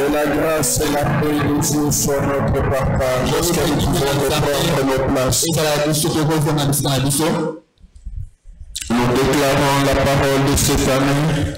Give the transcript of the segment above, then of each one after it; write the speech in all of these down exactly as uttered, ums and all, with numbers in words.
Que la grâce et la paix du jour soient notre partage. Est-ce que nous pouvons reprendre nos places? Nous déclarons la parole de cette année.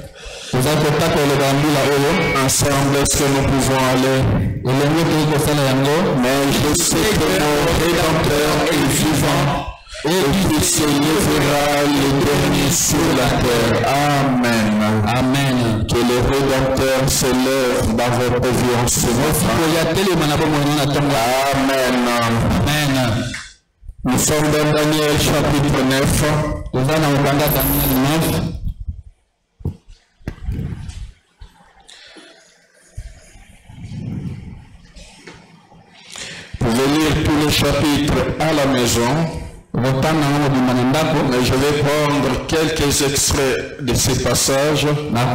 Ensemble, est-ce que nous pouvons aller? Mais je sais que mon Rédempteur est vivant et qu'il se lèvera le dernier sur la terre. Amen. Amen. Que le Rédempteur se lève dans votre vie en ce moment. Amen. Amen. Nous sommes dans Daniel chapitre neuf. Vous pouvez lire tous les chapitres à la maison. Mais je vais prendre quelques extraits de ces passages.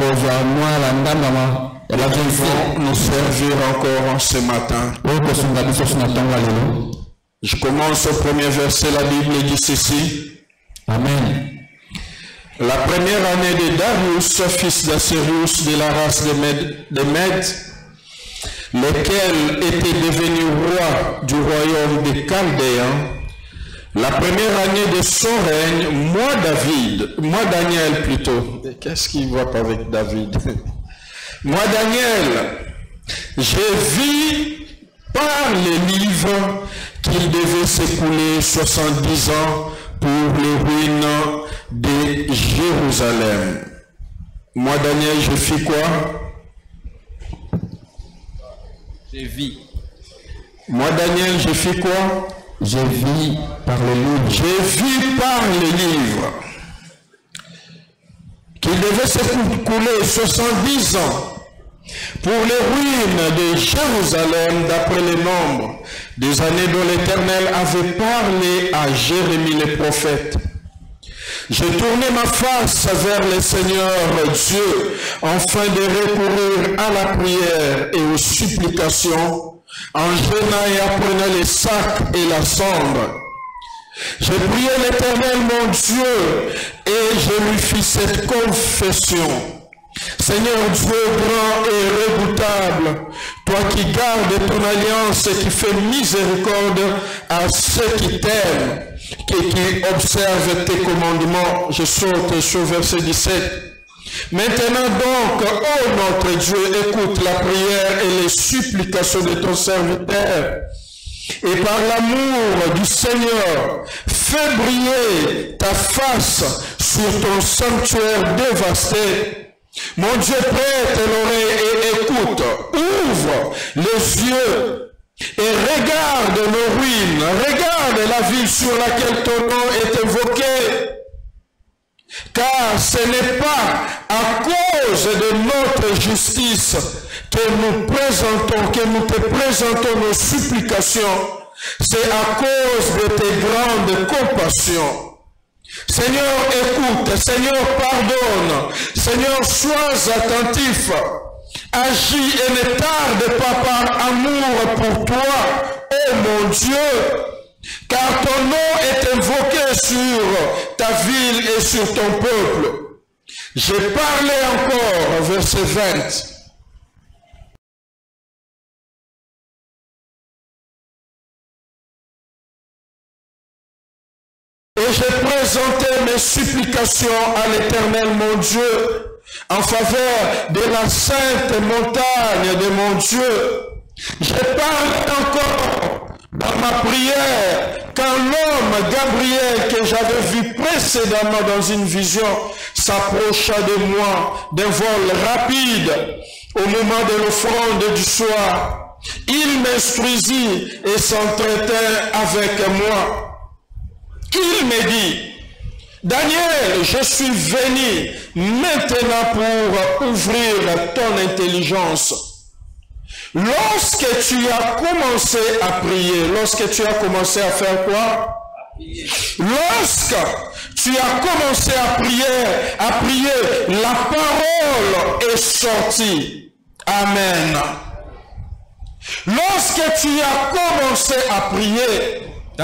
Elles vont nous servir encore ce matin. Je commence au premier verset. La Bible dit ceci. Amen. La première année de Darius, fils d'Assérius, de la race des Mèdes, des Mèdes, lequel était devenu roi du royaume des Chaldéens, la première année de son règne, moi David, moi Daniel plutôt, qu'est-ce qui va pas avec David? Moi Daniel, j'ai vu par les livres qu'il devait s'écouler soixante-dix ans pour les ruines de Jérusalem. Moi Daniel, je fis quoi? J'ai vu. Moi Daniel, je fis quoi? J'ai vu par les livres. J'ai vu par les livres qu'il devait s'écouler soixante-dix ans pour les ruines de Jérusalem d'après les nombres des années dont l'Éternel avait parlé à Jérémie le prophète. J'ai tourné ma face vers le Seigneur Dieu afin de recourir à la prière et aux supplications en jeûnant et apprenant les sacs et la cendre. J'ai prié l'Éternel mon Dieu et je lui fis cette confession. Seigneur Dieu grand et redoutable, toi qui gardes ton alliance et qui fais miséricorde à ceux qui t'aiment, qui, qui observent tes commandements. Je saute sur verset dix-sept. Maintenant donc, ô notre Dieu, écoute la prière et les supplications de ton serviteur. Et par l'amour du Seigneur, fais briller ta face sur ton sanctuaire dévasté. Mon Dieu, prête l'oreille et écoute, ouvre les yeux et regarde nos ruines, regarde la ville sur laquelle ton nom est évoqué. Car ce n'est pas à cause de notre justice que nous présentons, que nous te présentons nos supplications, c'est à cause de tes grandes compassions. Seigneur, écoute, Seigneur, pardonne, Seigneur, sois attentif, agis et ne tarde pas par amour pour toi, ô mon Dieu, car ton nom est invoqué sur ta ville et sur ton peuple. J'ai parlé encore, verset vingt. Et j'ai présenté mes supplications à l'Éternel mon Dieu, en faveur de la sainte montagne de mon Dieu. J'ai parlé encore dans ma prière, quand l'homme Gabriel que j'avais vu précédemment dans une vision s'approcha de moi d'un vol rapide au moment de l'offrande du soir. Il m'instruisit et s'entretint avec moi. Il me dit, Daniel, je suis venu maintenant pour ouvrir ton intelligence. Lorsque tu as commencé à prier, lorsque tu as commencé à faire quoi? Lorsque tu as commencé à prier, à prier, la parole est sortie. Amen. Lorsque tu as commencé à prier, la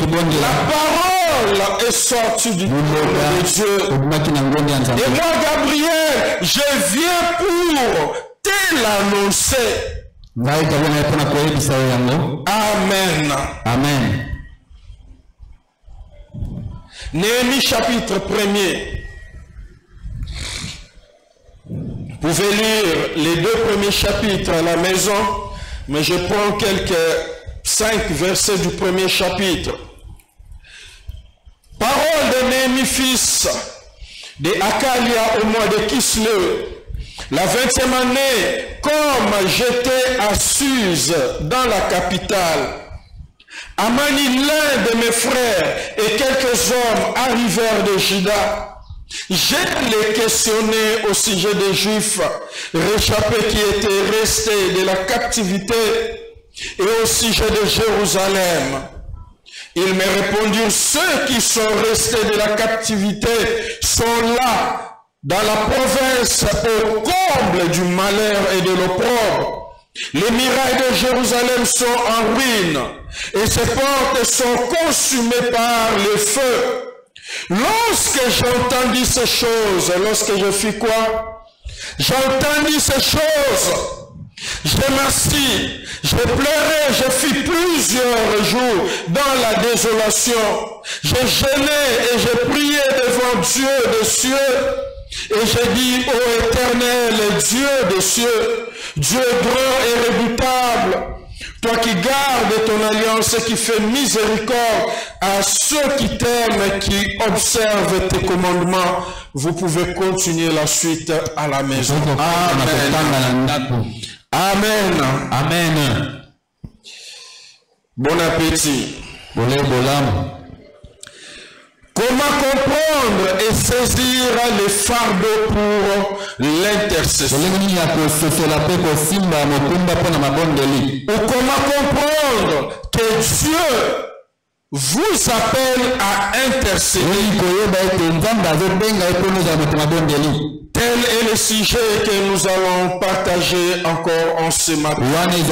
parole est sortie du trône de Dieu. Et moi, Gabriel, je viens pour tel annoncé. Amen. Amen. Néhémie chapitre premier. Vous pouvez lire les deux premiers chapitres à la maison, mais je prends quelques cinq versets du premier chapitre. Parole de Néhémie, fils de Hakalia au mois de Kislev, la vingtième année, comme j'étais à Suse, dans la capitale, Amani, l'un de mes frères, et quelques hommes arrivèrent de Juda. Je les questionnais au sujet des Juifs réchappés qui étaient restés de la captivité et au sujet de Jérusalem. Ils me répondirent, ceux qui sont restés de la captivité sont là, dans la province, au comble du malheur et de l'opprobre. Les murailles de Jérusalem sont en ruine et ses portes sont consumées par le feu. Lorsque j'entendis ces choses, lorsque je fis quoi? J'entendis ces choses. Je m'assis, je pleurais, je fis plusieurs jours dans la désolation. Je jeûnais et je priais devant Dieu des cieux. Et je dis, ô Éternel, Dieu des cieux, Dieu grand et redoutable, toi qui gardes ton alliance et qui fais miséricorde à ceux qui t'aiment, qui observent tes commandements, vous pouvez continuer la suite à la maison. Amen. Amen. Amen. Bon appétit. Comment comprendre et saisir les fardeaux pour l'intercession? Ou comment comprendre que Dieu vous appelle à intercéder? Tel est le sujet que nous allons partager encore en ce matin.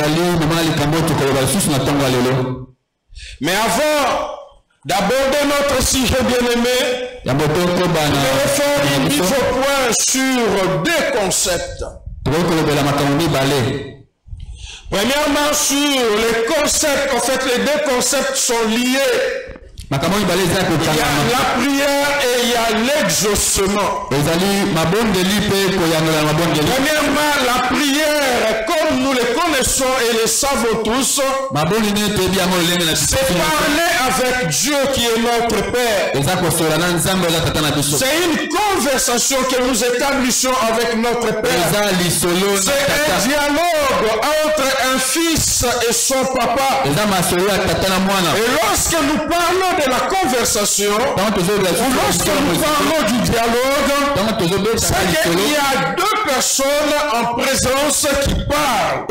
Mais avant d'aborder notre sujet bien-aimé, je vais faire une mise au point sur deux concepts. Premièrement, sur les concepts, en fait, les deux concepts sont liés. Il y a la prière et il y a l'exaucement. Premièrement, la prière, comme nous le connaissons et le savons tous, c'est parler avec Dieu qui est notre Père. C'est une conversation que nous établissons avec notre Père. C'est un dialogue entre un fils et son papa. Et lorsque nous parlons de la conversation, ou lorsque nous parlons du dialogue, c'est qu'il y a deux personnes en présence qui parlent.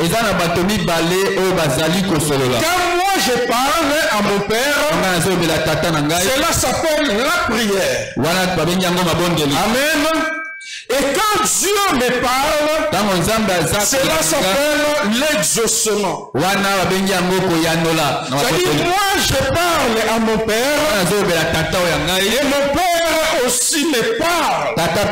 Quand moi je parle à mon Père, cela s'appelle la prière. Amen. Et quand Dieu me parle, cela s'appelle l'exaucement. C'est-à-dire, moi je parle à mon Père, et mon Père aussi me parle.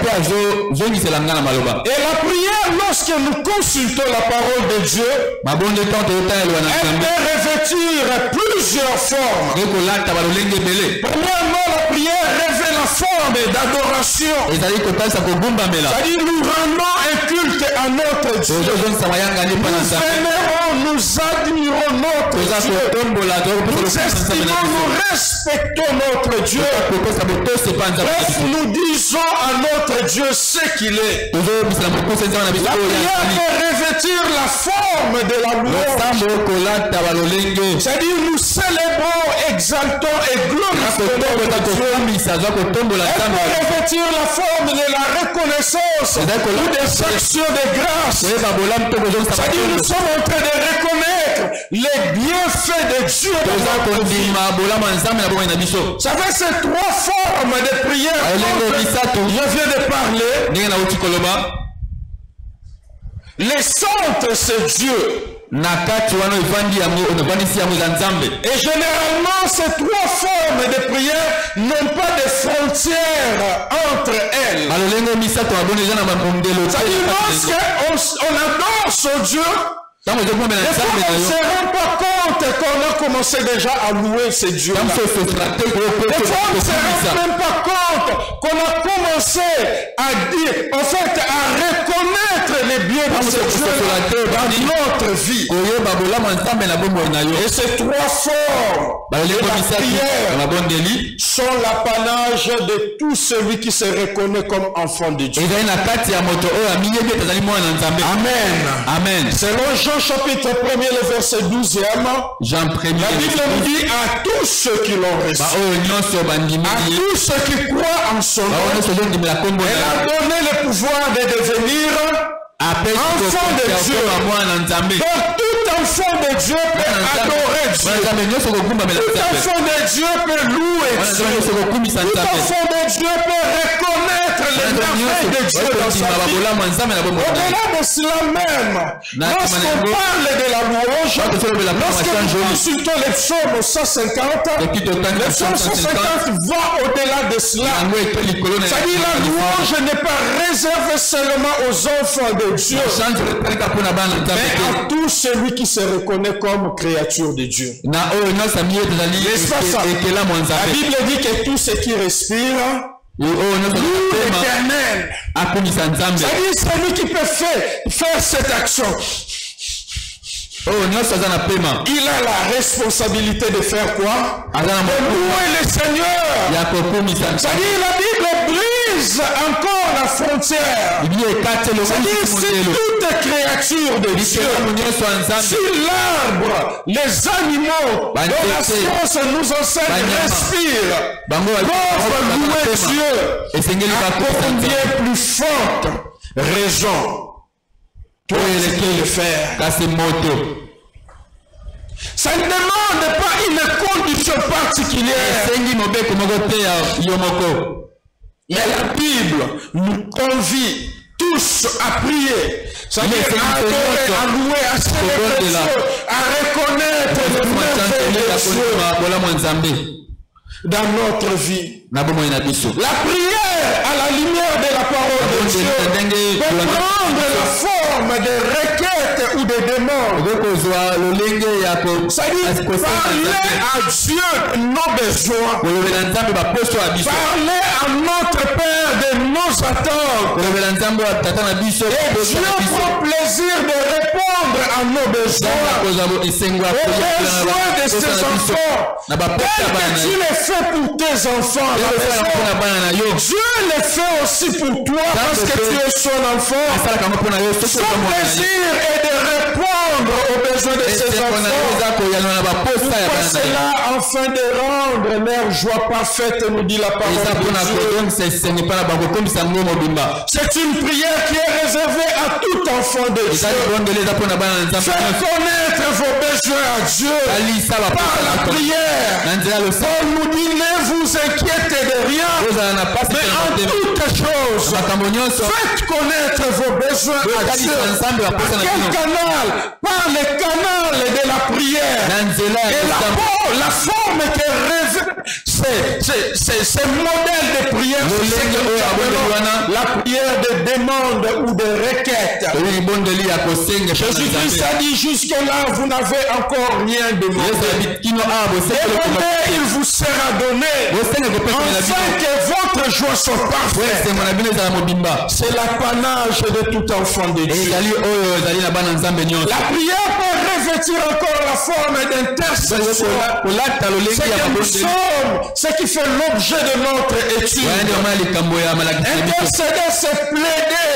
Et la prière, lorsque nous consultons la parole de Dieu, elle peut revêtir plusieurs formes. Premièrement, la prière revêt la forme d'adoration. C'est-à-dire, nous rendons un culte à notre Dieu. Nous vénérons, nous admirons notre Dieu. Nous estimons, nous respectons notre Dieu. Bref, nous disons à notre Dieu ce qu'il est. La prière peut revêtir la forme de la louange. C'est-à-dire, nous célébrons, exaltons et glorifions notre Dieu. Elle peut revêtir la forme de la reconnaissance ou des actions de grâce. C'est-à-dire, nous sommes en train de reconnaître les bienfaits de Dieu dans notre vie. Vous savez, ces trois formes de prière dont je viens de parler, les centres, c'est Dieu. Et généralement, ces trois formes de prière n'ont pas de frontières entre elles. C'est-à-dire, lorsqu'on adore ce Dieu, des fois, on ne se rend pas compte qu'on a commencé déjà à louer ces dieux-là. Des fois, on ne se rend même pas compte qu'on a commencé à dire, en fait, à reconnaître les biens de ces dieux-là dans notre vie. Et ces trois formes de la prière sont l'apanage de tout celui qui se reconnaît comme enfant de Dieu. Amen. Amen. Selon Jean chapitre premier, le verset douzième, Jean premier, la Bible nous dit à tous ceux qui l'ont reçu, à tous ceux qui croient en son nom, elle a donné le pouvoir de devenir enfant de Dieu. Donc tout enfant de Dieu peut adorer Dieu. Tout enfant de Dieu peut louer Dieu. Tout enfant de Dieu peut reconnaître les merveilles de Dieu dans sa vie. Au-delà de cela même, lorsqu'on parle de la louange, lorsque nous consultons les psaumes cent cinquante, le psaume cent cinquante va au-delà de cela. C'est-à-dire la louange n'est pas réservée seulement aux enfants de Dieu, mais à tout celui qui se reconnaît comme créature de Dieu. N'est-ce pas ça? La Bible dit que tout ce qui respire l'éternel. C'est-à-dire celui qui peut faire, faire cette action. Il a la responsabilité de faire quoi? De louer le Seigneur. C'est-à-dire la Bible brise encore la frontière. C'est-à-dire si toute créature de Dieu, si l'arbre, les animaux, dont la science nous enseigne, respirent, peuvent louer Dieu, à combien plus forte raison pour le faire. Ça ne demande pas une condition particulière. Mais la Bible nous convie tous à prier, c'est-à-dire à adorer, à louer, à célébrer Dieu, à reconnaître le merveille de Dieu dans notre vie. La prière à la lumière de la parole de Dieu peut prendre la forme de requêtes ou de demandes. C'est-à-dire parler à Dieu de nos besoins. Parler à notre Père de nos attentes. Et Dieu prend plaisir de répondre à nos besoins, aux besoins de ses enfants. Tel que tu le fais pour tes enfants, Dieu le fait aussi pour toi parce que tu es son enfant. Son plaisir est de répondre aux besoins de ses enfants. Pourquoi cela, afin de rendre leur joie parfaite, nous dit la parole de Dieu. C'est une prière qui est réservée à tout enfant de Dieu. Faites connaître vos besoins à Dieu par la prière. Paul nous dit, ne vous inquiétez de rien, mais en toutes choses, faites connaître vos besoins à Dieu. Par quel canal? Par le canal de la prière. Et la, la forme que rêve, c'est ce modèle de prière, la prière de demande ou de requête. Jésus-Christ a dit, jusque-là, vous n'avez encore rien demandé. Demandez, il vous sera donné, afin que votre joie soit parfaite. C'est l'apanage de tout enfant de Dieu. La prière peut revêtir encore la forme d'intercession. C'est ce qui fait l'objet de notre étude. Intercéder, c'est plaider.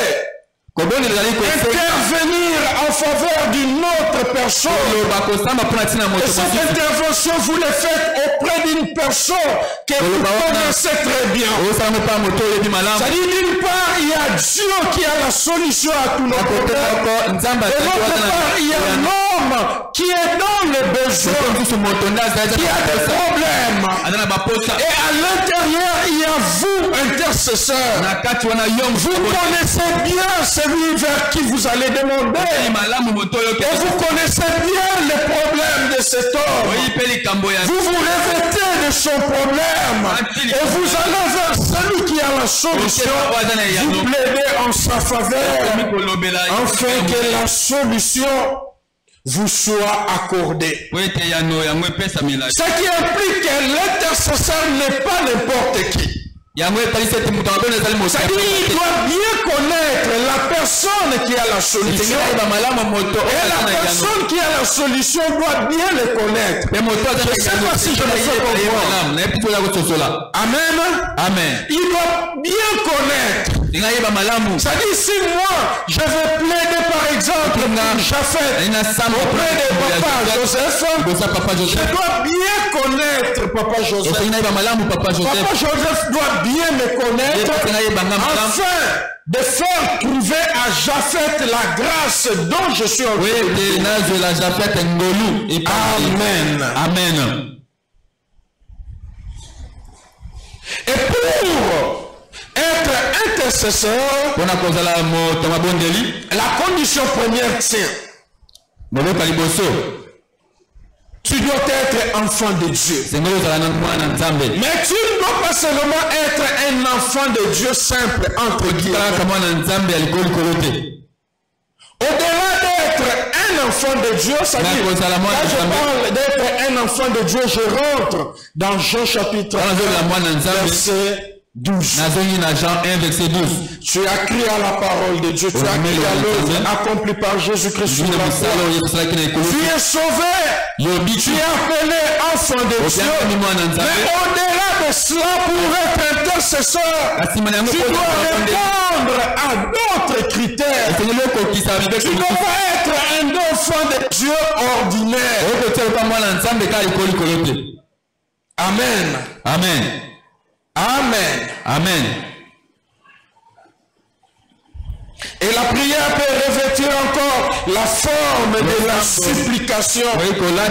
Intervenir en faveur d'une autre personne. Et cette intervention, vous le faites auprès d'une personne que vous connaissez très bien. C'est-à-dire, d'une part, il y a Dieu qui a la solution à tous nos problèmes. Et d'autre part, il y a l'homme qui est dans le besoin, qui a des problèmes. Et à l'intérieur, il y a vous, intercesseur. Vous connaissez bien celui vers qui vous allez demander. Et vous connaissez Vous vous revêtez de son problème et vous allez vers celui qui a la solution. Vous plaidez en sa faveur afin que la solution vous soit accordée. Ce qui implique que l'intercesseur n'est pas n'importe qui. C'est-à-dire qu'il doit bien connaître la personne qui a la solution. Et la personne qui a la solution doit bien le connaître. Je ne sais pas si je me fais comprendre. Amen. Amen. Il doit bien connaître. C'est-à-dire si moi je vais plaider par exemple pour Japhet auprès de papa Joseph, je dois bien connaître papa Joseph. Papa Joseph doit bien me connaître afin de faire trouver à Japhet la grâce dont je suis en train de. Amen. Amen. Et pour être intercesseur, la condition première tient. Tu dois être enfant de Dieu. Mais tu ne dois pas seulement être un enfant de Dieu simple, entre guillemets. Au-delà d'être un enfant de Dieu, ça dit, quand je parle d'être un enfant de Dieu, je rentre dans Jean chapitre un, verset douze. Tu as crié à la parole de Dieu, tu as crié à l'œuvre accomplie par Jésus-Christ sur la croix. Tu es sauvé, tu es appelé enfant de Dieu. Mais au-delà de cela, pour être intercesseur, tu dois répondre à d'autres critères. Tu ne dois pas être un enfant de Dieu ordinaire. Amen. Amen. Amen. Amen. Et la prière peut revêtir encore la forme de la supplication. Prier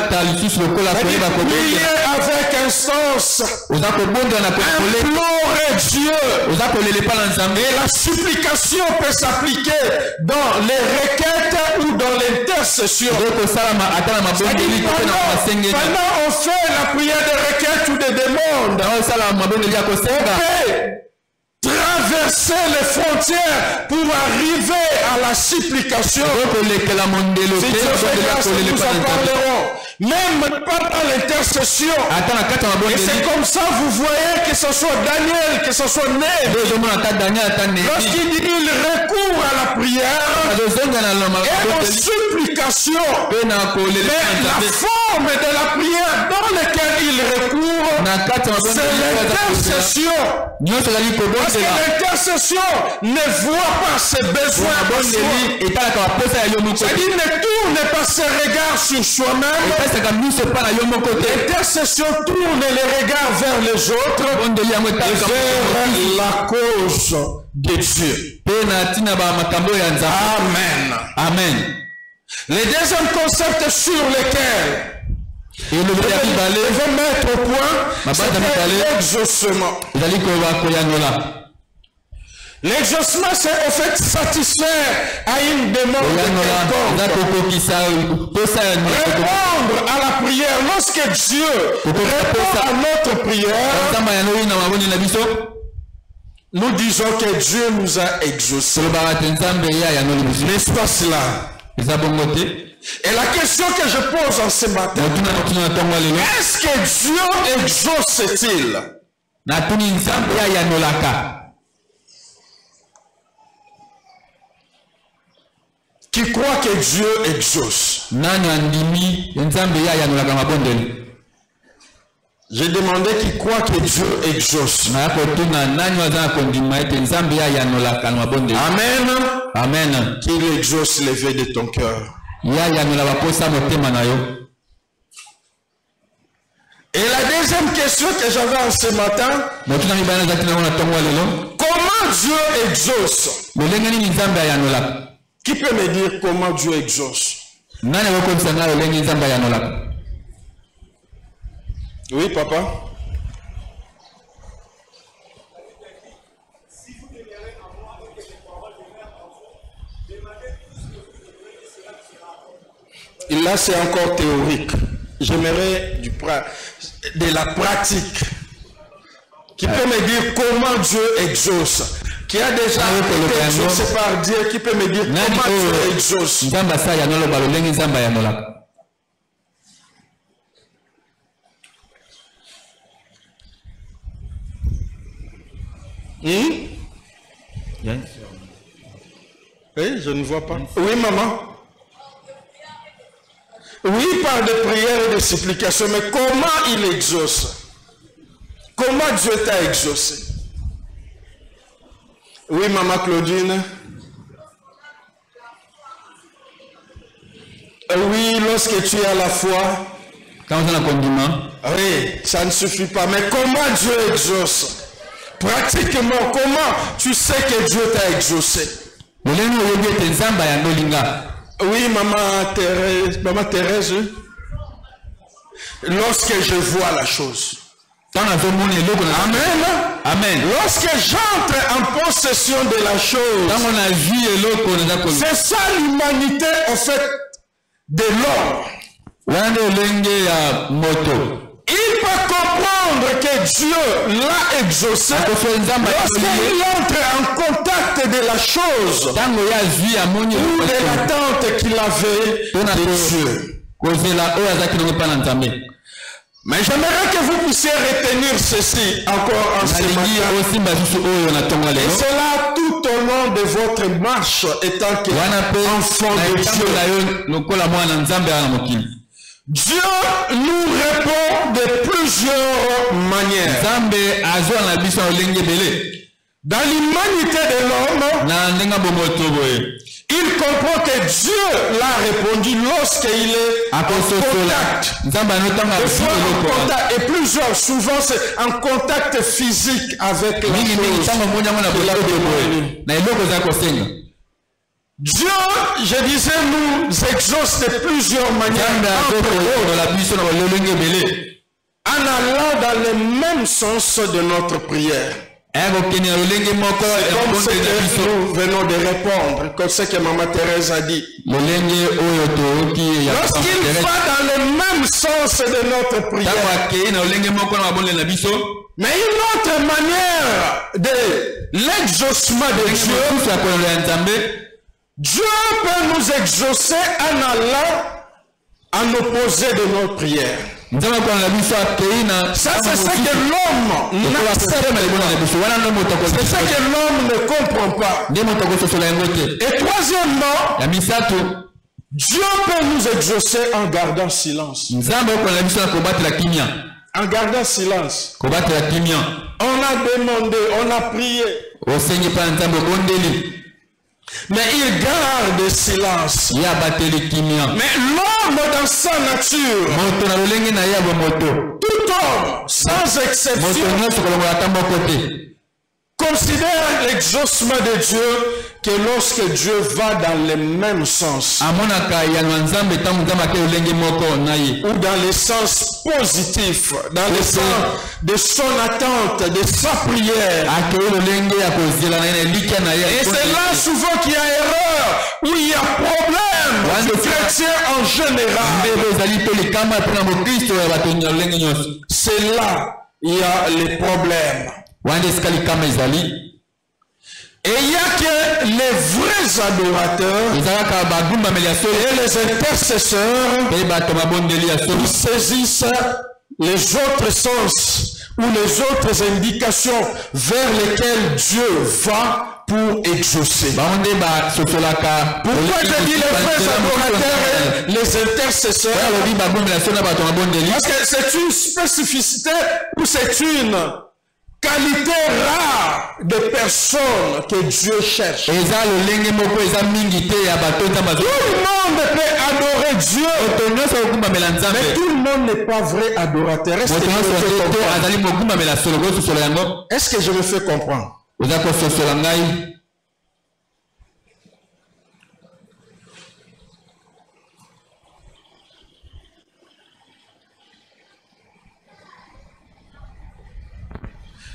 avec instance. Implorer Dieu. Et la supplication peut s'appliquer dans les requêtes ou dans l'intercession. Pendant on fait la prière de requête ou de demande, traverser les frontières pour arriver à la supplication. Nous en parlerons. Même pas dans l'intercession. Et c'est comme ça, vous voyez que ce soit Daniel, que ce soit Né. Lorsqu'il il recourt à la prière et aux supplications, mais la forme de la prière dans laquelle il recourt, c'est l'intercession. Parce que l'intercession ne voit pas ses besoins. C'est-à-dire ne tourne pas ses regards sur soi-même. L'intercession tourne les regards vers les autres et vers la cause de Dieu. Amen. Amen. Le deuxième concept sur lequel je vais mettre au point, c'est l'exaucement. L'exaucement, c'est en fait satisfaire à une demande quelconque. Répondre à la prière. Lorsque Dieu répond à notre prière, nous disons que Dieu nous a exaucés. N'est-ce pas cela? Et la question que je pose en ce matin, est-ce que Dieu exauce-t-il? Qui croit que Dieu exauce? J'ai demandé qui croit que Dieu exauce. Amen. Amen. Qu'il exauce les vœux de ton cœur. Et la deuxième question que j'avais en ce matin, comment Dieu exauce? Qui peut me dire comment Dieu exauce? Oui, papa. Et là, c'est encore théorique. j'aimerais du pra... de la pratique. Qui peut me dire comment Dieu exauce. Qui a déjà été exaucé par Dieu, qui peut me dire comment Dieu exauce. Hmm? Oui, je ne vois pas. Oui, maman. Oui, par des prières et des supplications, mais comment il exauce? Comment Dieu t'a exaucé? Oui, maman Claudine. Oui, lorsque tu as la foi. Quand on a condiment. Oui, ça ne suffit pas. Mais comment Dieu exauce? Pratiquement, comment tu sais que Dieu t'a exaucé? Oui, maman Thérèse, maman Thérèse, lorsque je vois la chose. Amen. Amen. Lorsque j'entre en possession de la chose, c'est ça l'humanité en fait de l'homme. Il peut comprendre que Dieu l'a exaucé lorsqu'il entre en contact de la chose ou de l'attente qu'il avait de Dieu. Mais j'aimerais que vous puissiez retenir ceci encore en ce matin. Et cela tout au long de votre marche étant qu'enfant de Dieu. Dieu nous répond de plusieurs manières. Dans l'humanité de l'homme, il comprend que Dieu l'a répondu lorsqu'il est en contact. En contact. Et plusieurs, souvent c'est en contact physique avec la chose. Dieu, je disais, nous exauce de plusieurs manières en allant dans le même sens de notre prière. Comme ce que nous venons de répondre, comme ce que Maman Thérèse a dit. Lorsqu'il va dans le même sens de notre prière, mais une autre manière de l'exaucement de Dieu, Dieu peut nous exaucer en allant en opposé de nos prières. Ça, c'est ce que l'homme n'accepte pas. C'est ce que l'homme ne comprend pas. Et troisièmement, Dieu peut nous exaucer en gardant silence. En gardant silence. On a demandé, on a prié. Mais il garde silence. Mais l'homme dans sa nature, tout homme, sans exception, considère l'exaucement de Dieu que lorsque Dieu va dans le même sens, ou dans le sens positif, dans le sens de son attente, de sa prière. Et c'est là souvent qu'il y a erreur, où il y a problème du chrétien en général. C'est là il y a les problèmes. Et il n'y a que les vrais adorateurs et les intercesseurs qui saisissent les autres sens ou les autres indications vers lesquelles Dieu va pour exaucer. Pourquoi je dis les vrais adorateurs et les intercesseurs? Parce que c'est une spécificité ou c'est une qualité rare de personnes que Dieu cherche. Tout le monde peut adorer Dieu, mais tout le monde n'est pas vrai adorateur. Est-ce que, Est-ce que je me fais comprendre?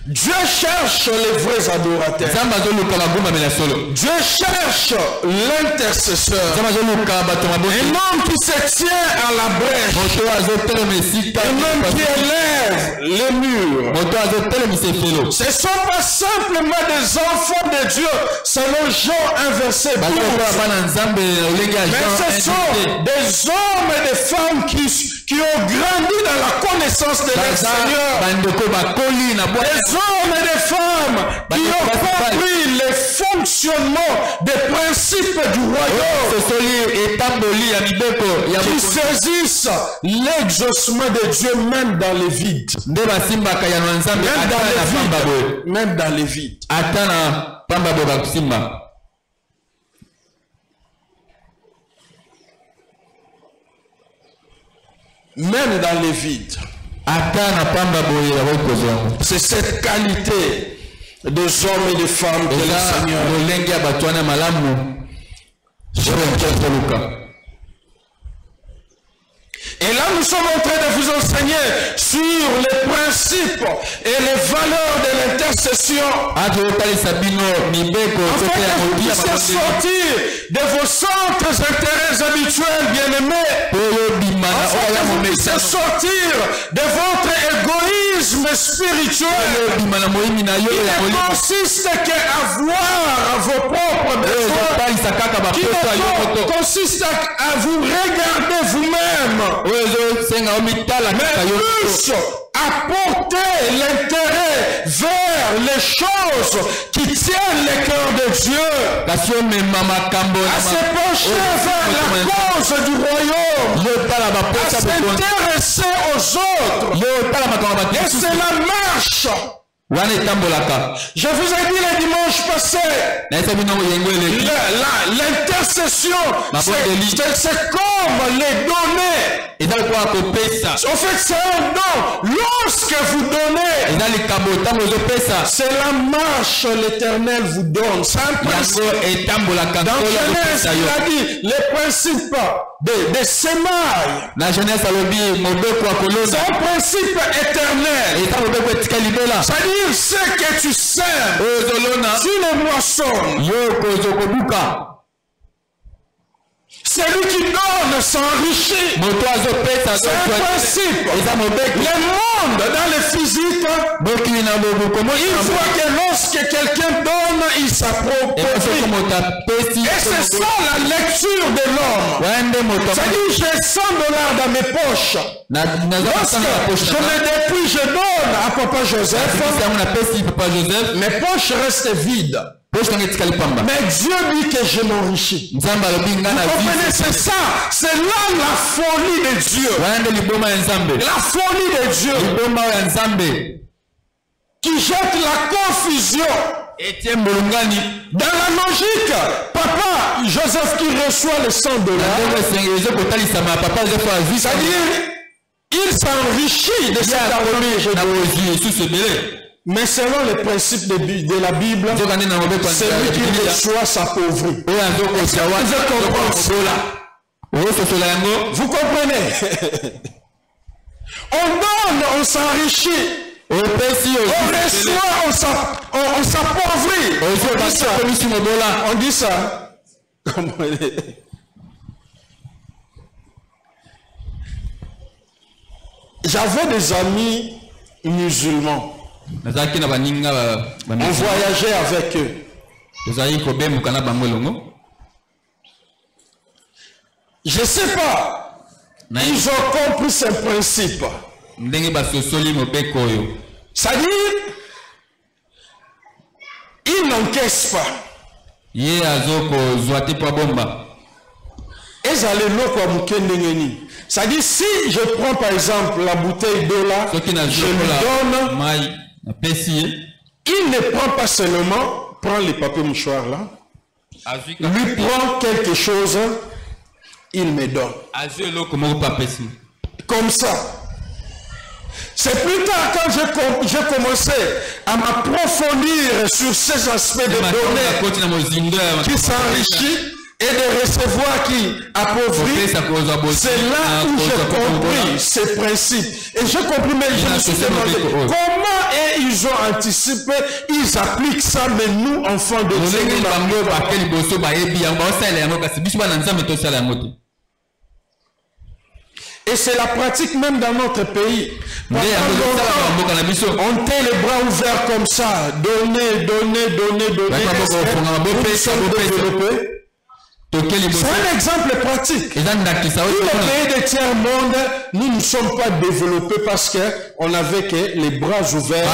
Dieu cherche les vrais adorateurs. Dieu cherche l'intercesseur. Un homme qui se tient à la brèche. Un homme qui élève les murs. Ce ne sont pas simplement des enfants de Dieu, selon Jean un verset douze. Mais ce sont des hommes et des femmes qui, qui ont grandi dans la connaissance de leur Seigneur. Des hommes et des femmes qui ont compris le fonctionnement des principes du royaume, qui saisissent l'exaucement de Dieu même dans les vides. Même dans les vides. Même dans les vides. Même dans les vides. C'est cette qualité des hommes et des femmes que le Seigneur. Et là, nous sommes en train de vous enseigner sur les principes et les valeurs de l'intercession. Afin que vous puissiez sortir de vos centres intérêts habituels, bien-aimés. Afin que vous puissiez sortir de votre égoïsme spirituel. Il ne consiste qu'à voir vos propres besoins. Qui ne consiste à vous regarder vous-même. Mais plus apporter l'intérêt vers les choses qui tiennent le cœur de Dieu, à se pencher vers la cause du royaume, à s'intéresser aux autres. Et c'est la marche. Je vous ai dit le dimanche passé, l'intercession, c'est comme les données. En fait, c'est un don. Lorsque vous donnez, c'est la marche l'Éternel vous donne. C'est un principe. Dans Genèse, il a dit les principes de, de sémailles. C'est un principe éternel. C'est-à-dire, ce que tu sèmes, tu le moissonnes. Celui qui donne s'enrichit. C'est un principe. Le monde dans le physique, il voit que lorsque quelqu'un donne, il s'approprie. Et c'est ça la lecture de l'homme. C'est-à-dire, j'ai cent dollars dans mes poches. Lorsque je me dépouille, je donne à Papa Joseph, mes poches restent vides. Mais Dieu dit que je m'enrichis. Vous comprenez, c'est ça. C'est là la folie de Dieu. La folie de Dieu. Qui jette la confusion. Dans la logique, Papa Joseph qui reçoit les cent dollars. C'est-à-dire, il s'enrichit de cette enrichissement. Mais selon les principes de, de la Bible, celui qui reçoit s'appauvrit. Vous comprenez? On donne, on s'enrichit. On reçoit, on s'appauvrit. On dit ça. Comprenez? J'avais des amis musulmans. On voyageait avec eux. Je ne sais pas. Ils ont compris ce principe. C'est-à-dire, ils n'encaissent pas. C'est-à-dire, si je prends par exemple la bouteille d'eau là, je lui donne. Il ne prend pas seulement, prend les papiers mouchoirs là, lui prend quelque chose, il me donne. Comme ça. C'est plus tard quand j'ai commencé à m'approfondir sur ces aspects de données qui s'enrichissent. et de recevoir qui appauvrit. C'est là où j'ai compris ces principes. Et j'ai compris, mais je me suis demandé comment et ils ont anticipé, ils appliquent ça, mais nous, enfants de Dieu, et c'est la pratique même dans notre pays. On tait les bras ouverts comme ça, donner, donner, donner, donner. C'est un exemple pratique. Tous les pays de tiers-monde, nous ne sommes pas développés parce qu'on avait que les bras ouverts.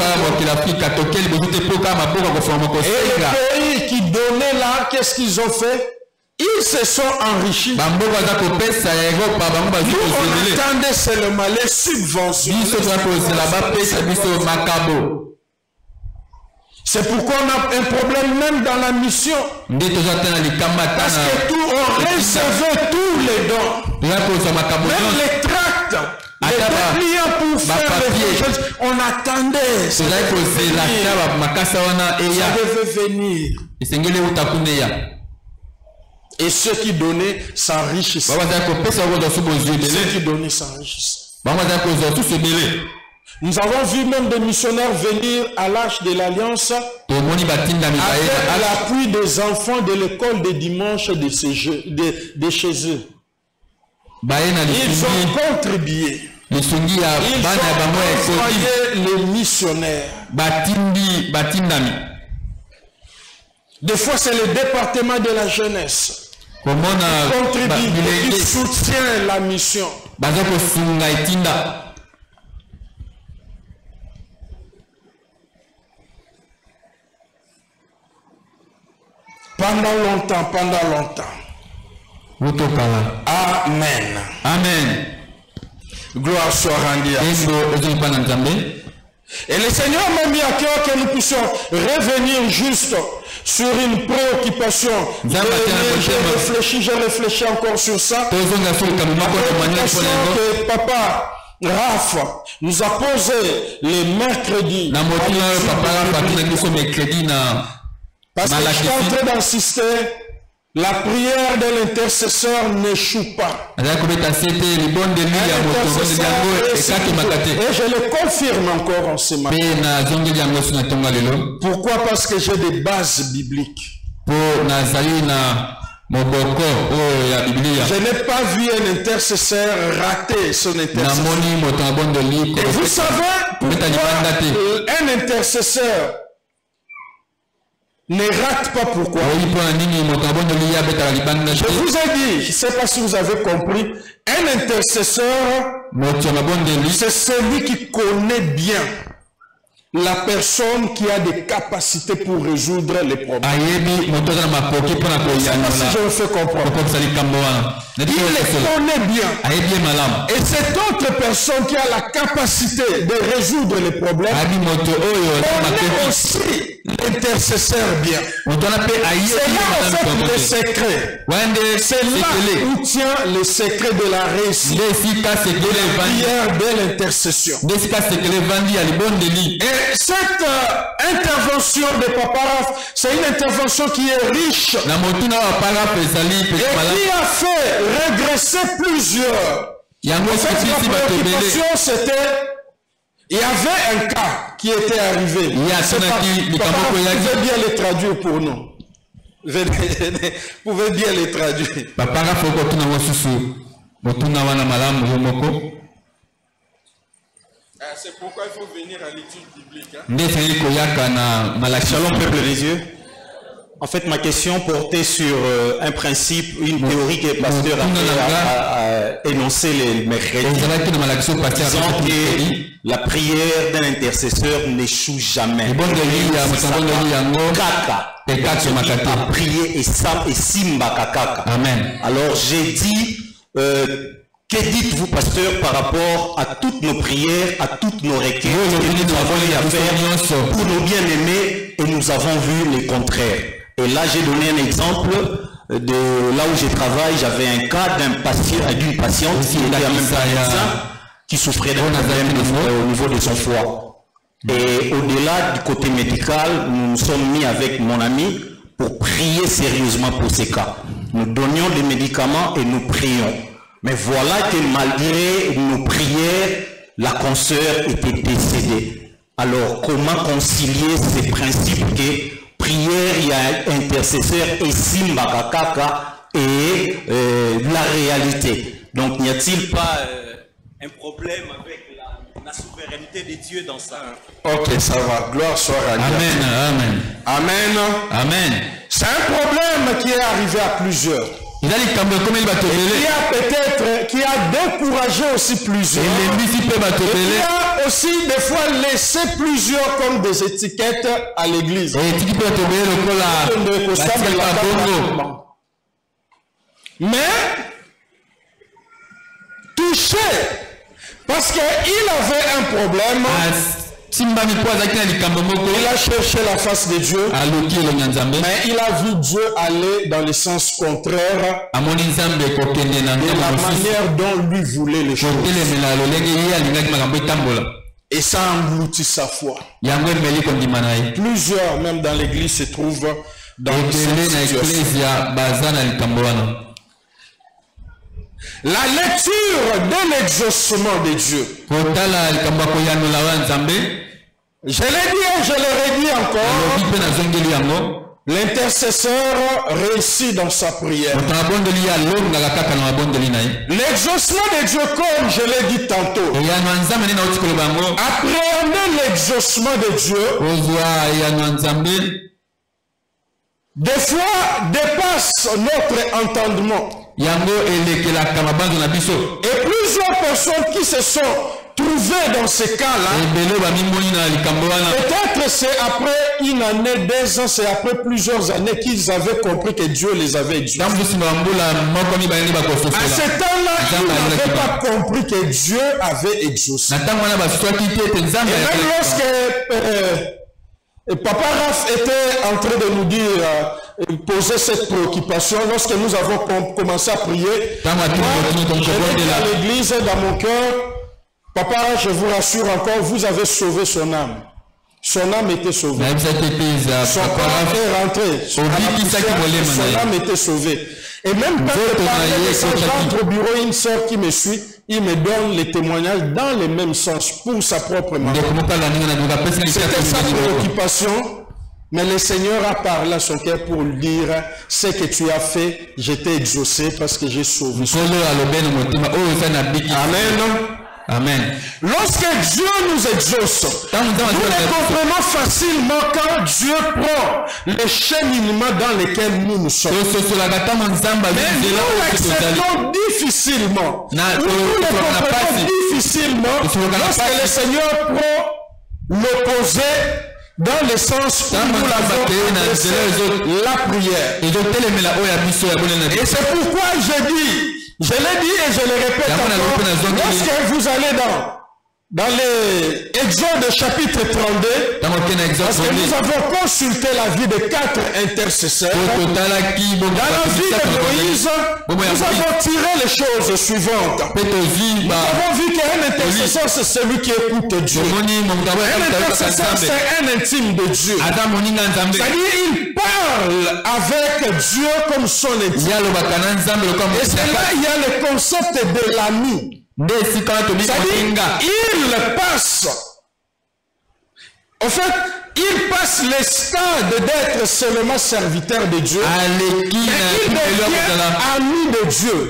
Et les pays qui donnaient là, qu'est-ce qu'ils ont fait? Ils se sont enrichis. Nous, on attendait seulement les subventions. C'est pourquoi on a un problème même dans la mission. Parce que tout, on recevait tous les dons. Même les tracts, les dépliants pour faire les choses, on attendait. Ça devait venir. Et ceux qui donnaient s'enrichissaient. Ceux qui donnaient s'enrichissaient. Nous avons vu même des missionnaires venir à l'Arche de l'Alliance avec l'appui des enfants de l'école de dimanche de, ces jeux, de, de chez eux. Ils ont contribué. Ils ont envoyé les missionnaires. Des fois, c'est le département de la jeunesse qui contribue, qui soutient la mission. Pendant longtemps, pendant longtemps. Amen. Amen. Gloire soit rendue à Dieu. Et le Seigneur m'a mis à cœur que nous puissions revenir juste sur une préoccupation. J'ai réfléchi, j'ai réfléchi encore sur ça. La préoccupation que Papa Raph nous a posé les mercredis. Parce que je suis en train d'insister, la prière de l'intercesseur n'échoue pas. Et je le confirme encore en ce matin. Pourquoi? Parce que j'ai des bases bibliques. Je n'ai pas vu un intercesseur rater son intercesseur. Et vous savez pourquoi un intercesseur ne rate pas? Pourquoi? Je vous ai dit, je ne sais pas si vous avez compris, un intercesseur, c'est celui qui connaît bien la personne qui a des capacités pour résoudre les problèmes. Je ne sais pas si je me fais comprendre. Il les connaît bien. Et cette autre personne qui a la capacité de résoudre les problèmes connaît aussi l'intercesseur bien. C'est là en fait le secret. C'est là où tient le secret de la réussite, de la prière de l'intercession. Et cette euh, intervention de Papa Raph, c'est une intervention qui est riche et qui a fait régresser plusieurs. En fait, la préoccupation, c'était, il y avait un cas qui était arrivé. Vous pouvez bien les traduire pour nous. Vous pouvez bien les traduire. C'est pourquoi il faut venir à l'étude biblique. Hein? Shalom, peuple des dieux. En fait, ma question portait sur euh, un principe, une théorie que le pasteur a, a, a énoncé les mercredis, disant que la prière d'un intercesseur n'échoue jamais. A prié et simba kakaka. Amen. Alors j'ai dit, euh, que dites-vous, pasteur, par rapport à toutes nos prières, à toutes nos requêtes que nous avons eu à faire pour nos bien-aimés, et nous avons vu les contraires. Et là, j'ai donné un exemple de là où je travaille. J'avais un cas d'un patient, d'une patiente qui était en même temps médecin, qui souffrait d'un problème au niveau de son foie. Et au-delà du côté médical, nous nous sommes mis avec mon ami pour prier sérieusement pour ces cas. Nous donnions des médicaments et nous prions. Mais voilà que malgré nos prières, la consoeur était décédée. Alors, comment concilier ces principes que prière, il y a intercesseur et simba kaka et euh, la réalité? Donc, n'y a-t-il pas euh, un problème avec la, la souveraineté de Dieu dans ça? Ok, ça va. Gloire soit à Dieu. Amen. Amen. Amen. Amen. C'est un problème qui est arrivé à plusieurs. Il a dit comme il va te Et qui a peut-être, qui a découragé aussi plusieurs. Et qui a aussi des fois laissé plusieurs comme des étiquettes à l'église. Mais touché parce qu'il avait un problème. Il a cherché la face de Dieu, mais il a vu Dieu aller dans le sens contraire de la manière dont lui voulait les choses. Et ça engloutit sa foi. Plusieurs, même dans l'église, se trouvent dans cette situation. La lecture de l'exaucement de Dieu. Je l'ai dit et je le redis encore. L'intercesseur réussit dans sa prière. L'exaucement de Dieu, comme je l'ai dit tantôt, appréhender l'exaucement de Dieu, des fois dépasse notre entendement. Et plusieurs personnes qui se sont trouvées dans ce cas-là, peut-être c'est après une année, deux ans, c'est après plusieurs années qu'ils avaient compris que Dieu les avait exaucés. À ce temps-là, ils n'avaient pas compris que Dieu avait exaucé. Et même lorsque euh, Papa Raph était en train de nous dire, euh, poser cette préoccupation, lorsque nous avons com commencé à prier, moi, j'étais à l'église dans mon cœur. Papa, je vous rassure encore, vous avez sauvé son âme. Son âme était sauvée. Son corps est rentré. Son âme était sauvée. Et même quand je parlais, j'entre au bureau, une sœur qui me suit, il me donne les témoignages dans le même sens pour sa propre maman. C'était sa préoccupation, mais le Seigneur a parlé à son cœur pour lui dire, ce que tu as fait, j'étais exaucé parce que j'ai sauvé. Amen. Amen. Lorsque Dieu nous exauce, nous le comprenons facilement quand Dieu prend le cheminement dans lequel nous nous sommes. Mais nous l'acceptons difficilement. Nous le comprenons difficilement lorsque le Seigneur prend l'opposé dans le sens où nous l'avons adressé, la prière. Et c'est pourquoi je dis, je l'ai dit et je le répète encore, lorsque vous allez dans, dans les Exode chapitre trente-deux, parce que nous avons consulté la vie de quatre intercesseurs, dans la vie de Moïse, nous avons tiré les choses suivantes. Nous avons vu qu'un intercesseur, c'est celui qui écoute Dieu. Un intercesseur, c'est un intime de Dieu. C'est-à-dire, il parle avec Dieu comme son intime. Et c'est là il y a le concept de l'ami. C'est-à-dire, il passe, en fait, il passe le stade d'être seulement serviteur de Dieu, mais il devient ami de Dieu.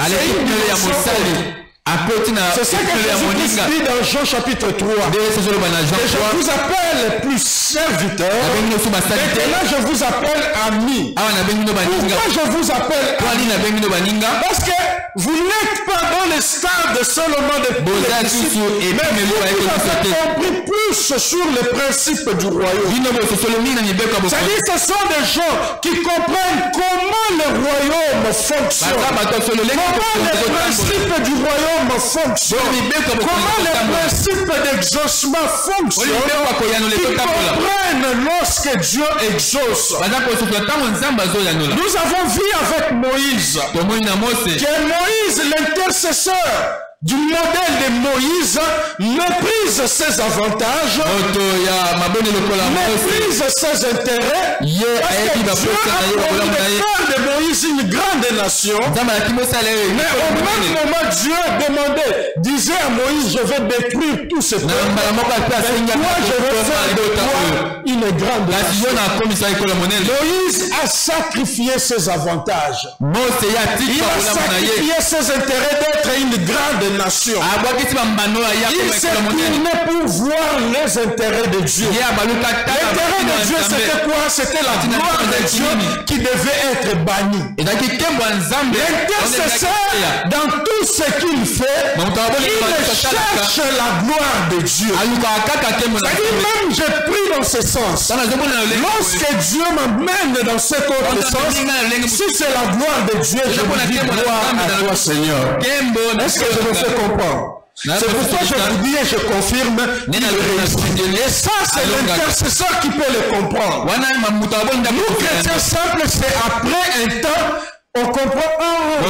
C'est ça que Jésus dit dans Jean chapitre trois. Je vous appelle plus serviteur, maintenant je vous appelle ami. Pourquoi je vous appelle ami? Parce que vous n'êtes pas dans le stade seulement de principes, mais vous avez compris plus sur les principes du royaume. C'est-à-dire que ce sont des gens qui comprennent comment le royaume fonctionne, comment les principes du royaume fonctionne, comment les principes d'exaucement fonctionnent, qui comprennent lorsque Dieu exauce. Nous avons vu avec Moïse que Moïse, l'intercesseur, du modèle de Moïse méprise ses avantages, méprise ses intérêts, parce que Dieu a promis de faire de Moïse une grande nation. Mais au même moment, Dieu a demandé, disait à Moïse, je vais détruire tous ces peuples. Mais moi, je vais faire de toi une grande nation. Moïse a sacrifié ses avantages. Il a sacrifié ses intérêts d'être une grande nation. Il s'est tourné pour voir les intérêts de Dieu. L'intérêt de Dieu, c'était quoi? C'était la gloire de Dieu qui devait être bannie. L'intercesseur, dans tout ce qu'il fait, il cherche la gloire de Dieu. C'est-à-dire, même je prie dans ce sens. Lorsque Dieu m'amène dans cet autre sens, si c'est la gloire de Dieu, je vous dis gloire à toi, Seigneur. Est-ce que je me fais comprendre? C'est pourquoi je vous dis et je confirme qu'il réussit. Et ça, c'est l'intercesseur qui peut le comprendre. Nous, chrétiens simples, c'est après un temps, on comprend. Oh,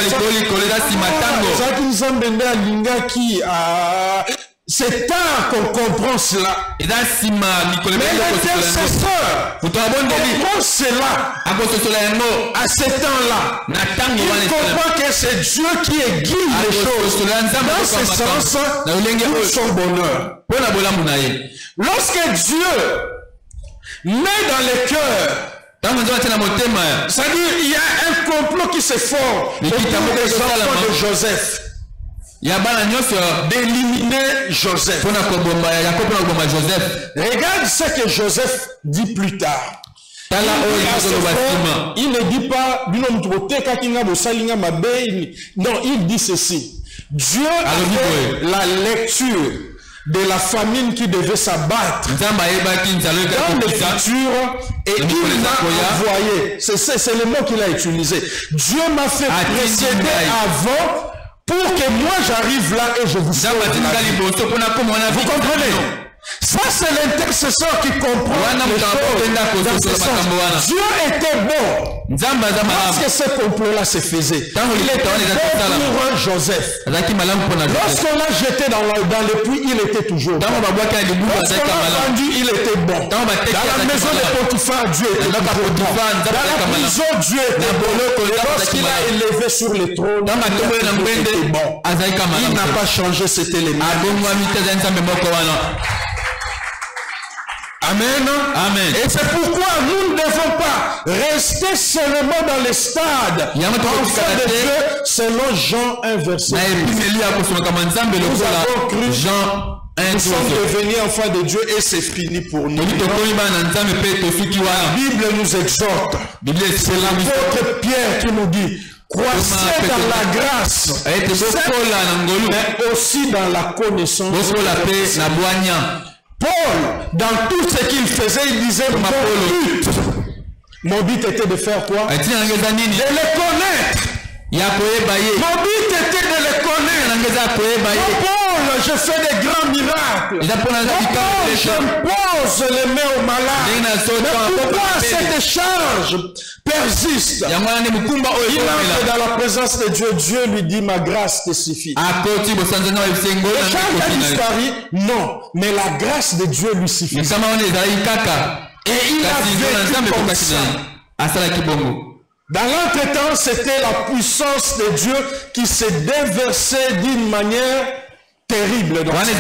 c'est tard qu'on comprend cela. Mais l'intercesseur comprend cela à ce temps-là. Il comprend que c'est Dieu qui aiguille les choses dans ce sens pour son bonheur. Lorsque Dieu met dans les cœurs, c'est-à-dire il y a un complot qui se forme autour des enfants de Joseph. D'éliminer Joseph. Regarde ce que Joseph dit plus tard. Il ne dit pas, non, il dit ceci. Dieu a fait la lecture de la famine qui devait s'abattre dans le futur et il m'a envoyé. C'est le mot qu'il a utilisé. Dieu m'a fait précéder avant pour que moi j'arrive là et je vous sauve. Vous comprenez? Ça c'est l'intercesseur qui comprend les choses dans ce sens. Dieu était bon parce que ce complot-là se faisait. Il était bon pour Joseph. Lorsqu'on l'a jeté dans, la, dans le puits, il était toujours bon. Lorsqu'on l'a vendu, il était bon. Dans la maison de Potiphar, Dieu était toujours bon. Dans la prison, Dieu était bon. Lorsqu'il a élevé sur le trône, il était bon. Il n'a pas changé cet élément. Amen. Amen. Et c'est pourquoi nous ne devons pas rester seulement dans les stades enfants de Dieu selon Jean un verset. Nous avons cru, nous sommes devenus enfants de Dieu et c'est fini pour nous. La Bible nous exhorte. C'est l'apôtre Pierre qui nous dit: croissez dans la grâce, mais aussi dans la connaissance de la paix. Paul, dans tout ce qu'il faisait, il disait mon but. Mon but était de faire quoi? De les connaître. Mon but était de les connaître. Paul, je fais des grands miracles. Paul, j'impose les mains aux malades. Mais pourquoi cette charge persiste? Il entre dans la présence de Dieu. Dieu lui dit: ma grâce te suffit. Le charge a disparu? Non, mais la grâce de Dieu lui suffit. Et il a vécu comme ça. Dans l'entretemps, c'était la puissance de Dieu qui s'est déversée d'une manière terrible.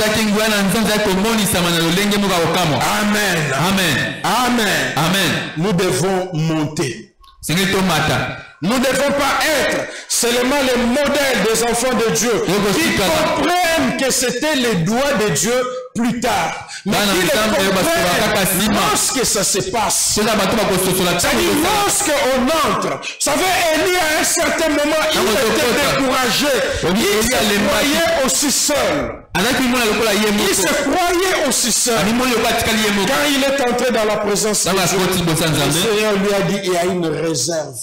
Amen. Amen. Amen. Amen. Nous devons monter. Nous ne devons pas être seulement les modèles des enfants de Dieu qui comprennent que c'était les doigts de Dieu plus tard. Mais qui le comprennent lorsque ça se passe. C'est-à-dire lorsqu'on entre. Vous savez, Élie à un certain moment, il était découragé. Il se croyait aussi seul. Il se croyait aussi seul. Quand il est entré dans la présence de Dieu, le Seigneur lui a dit: il y a une réserve.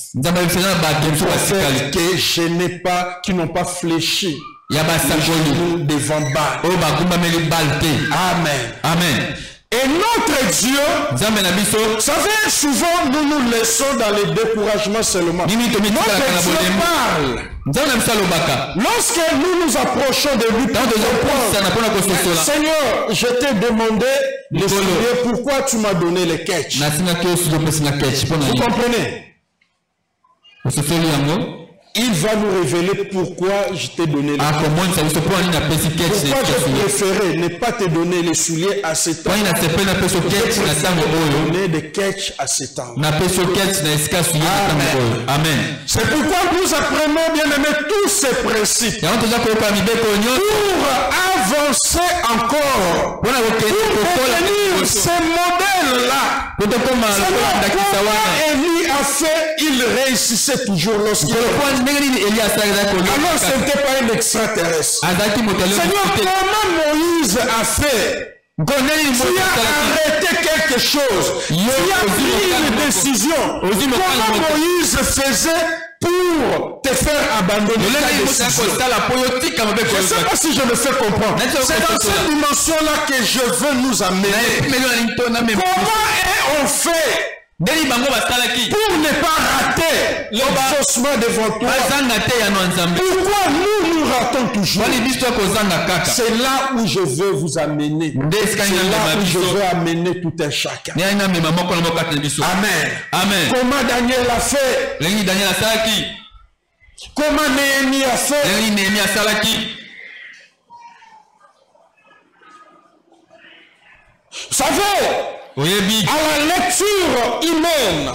Que je n'ai pas, qui n'ont pas fléchi devant Baal. Amen. Amen. Et notre Dieu, vous savez, souvent nous nous laissons dans le découragement seulement. Notre Dieu parle Lorsque nous nous approchons de lui, Seigneur, je t'ai demandé de souliers, pourquoi tu m'as donné les ketchs? Vous comprenez? Il va nous révéler pourquoi je t'ai donné les ketchs. Pourquoi j'ai préféré ne pas te donner les souliers à cet temps. Je te donner des ketchs à cet temps. Amen. C'est pourquoi nous apprenons, bien aimé, tous ces principes pour avancer encore, pour obtenir ces modèles-là. Comment Élie a fait, il réussissait toujours lorsqu'il alors ce n'était pas un extraterrestre. Seigneur, comment Moïse a fait? Tu as arrêté quelque chose. Tu as pris une décision. Comment Moïse faisait pour te faire abandonner ta décision? Je ne sais pas si je me fais comprendre. C'est dans cette dimension-là que je veux nous amener. Comment on fait pour ne pas rater l'exaucement devant toi? Pourquoi nous nous ratons toujours? C'est là où je veux vous amener. C'est là où je veux amener tout un chacun. Amen. Amen. Comment Daniel a fait? Comment Néhémie a fait? Vous savez, à la lecture humaine,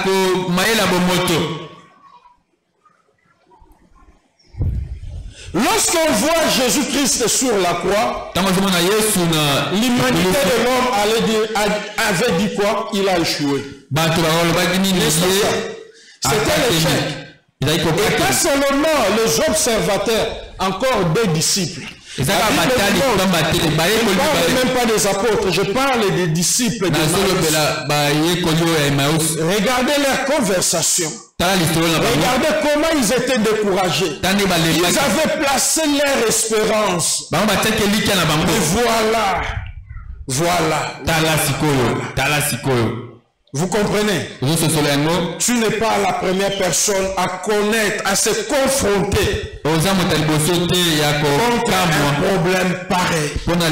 lorsqu'on voit Jésus-Christ sur la croix, l'humanité de l'homme avait dit quoi? Il a échoué. C'était l'échec. Et pas seulement les observateurs, encore des disciples. Je ne parle même pas des apôtres, je parle des disciples. Regardez leur conversation. Regardez comment ils étaient découragés. Ils avaient placé leur espérance. Et voilà. Voilà. Vous comprenez? Tu n'es pas la première personne à connaître, à se confronter contre un problème pareil.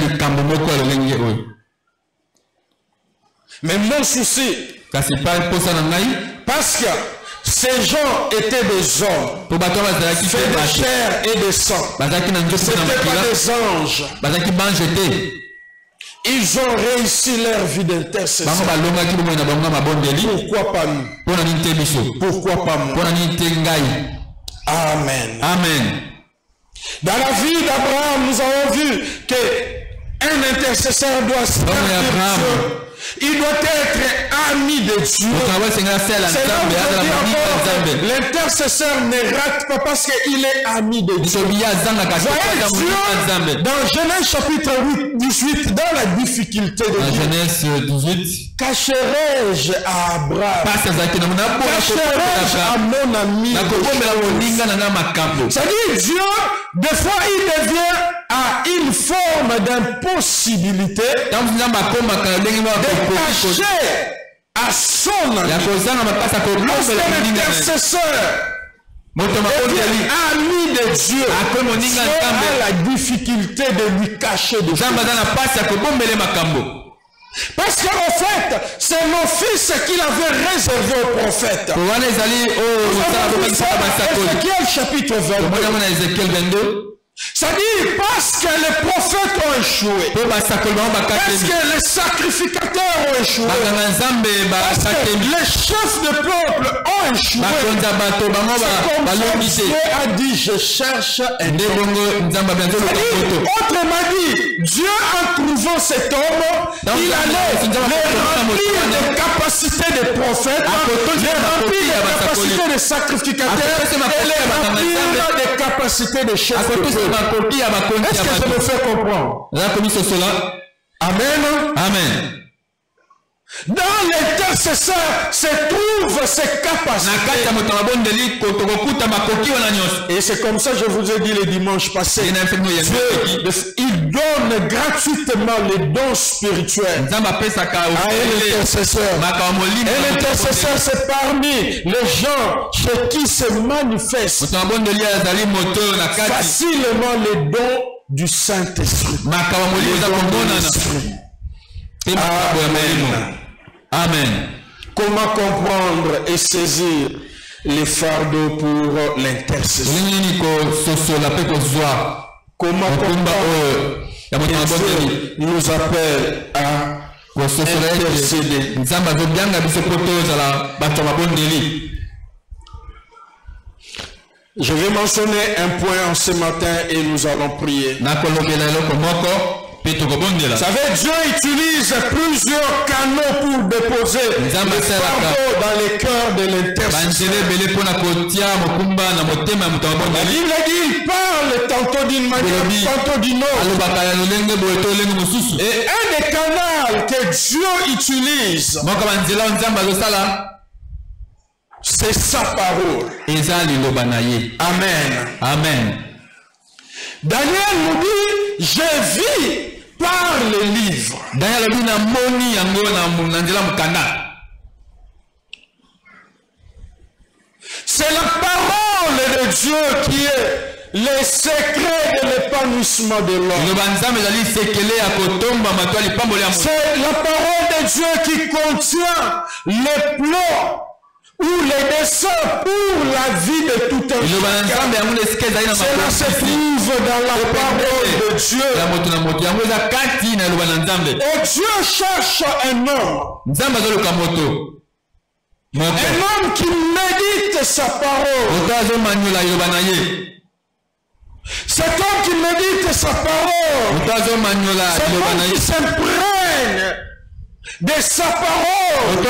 Mais mon souci, parce que ces gens étaient des hommes, faits de chair et de sang. Ce n'étaient pas des anges. Ils ont réussi leur vie d'intercession. Pourquoi pas nous? Pourquoi pas moi? Amen. Amen. Dans la vie d'Abraham, nous avons vu qu'un intercesseur doit se faire. Il doit être ami de Dieu. L'intercesseur ne rate pas parce qu'il est ami de Dieu. Voyez Dieu dans Genèse chapitre dix-huit, dans la difficulté de Dieu. Cacherai-je à Abraham? Cacherai-je à mon ami? C'est-à-dire Dieu, des fois il devient à une forme d'impossibilité de cacher à son ami. Lorsque l'intercesseur devient ami de Dieu, Dieu a la difficulté de lui cacher des choses. Parce qu'en fait, c'est l'office qu'il avait réservé au prophète. Ézéchiel chapitre vingt-deux. C'est-à-dire parce que les prophètes ont échoué, parce que les sacrificateurs ont échoué, parce que les chefs de peuple ont échoué. Dieu a dit, je cherche un homme. Autrement dit, Dieu en trouvant cet homme, il allait les remplir des capacités des prophètes, les remplir des capacités des sacrificateurs et les remplir des capacités des chefs de peuple. Est-ce que je me fais comprendre? Amen. Amen. Amen. Dans l'intercesseur se trouvent ses capacités. Et c'est comme ça que je vous ai dit le dimanche passé. Dieu, il donne gratuitement les dons spirituels à un intercesseur. Un intercesseur, c'est parmi les gens chez qui se manifestent facilement les dons du Saint-Esprit. Amen. Amen. Comment comprendre et saisir les fardeaux pour l'intercession? Comment comprendre que Dieu nous appelle à intercéder? Je vais mentionner un point en ce matin et nous allons prier. Vous savez, Dieu utilise plusieurs canaux pour déposer le fardeau dans les cœurs de l'intercesseur. La Bible dit, il parle tantôt d'une manière, tantôt d'une autre. Et un des canaux que Dieu utilise, c'est sa parole. Amen. Amen. Daniel nous dit, je vis par les livres. C'est la parole de Dieu qui est le secret de l'épanouissement de l'homme. C'est la parole de Dieu qui contient les plans ou les desseins pour la vie de tout un chacun. Cela se trouve dans la parole de Dieu. Et Dieu cherche un homme. Un homme qui médite sa parole. Cet homme qui médite sa parole. Cet homme qui s'imprègne de sa parole.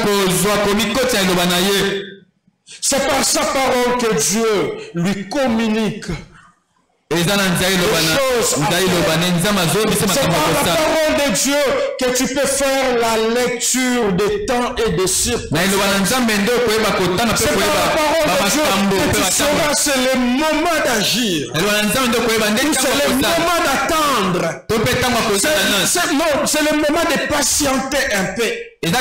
C'est par sa parole que Dieu lui communique les choses. C'est par la parole de Dieu que tu peux faire la lecture des temps et des circonstances. C'est par la parole de Dieu que tu sauras c'est le moment d'agir. C'est le moment d'attendre. C'est le moment de patienter un peu. La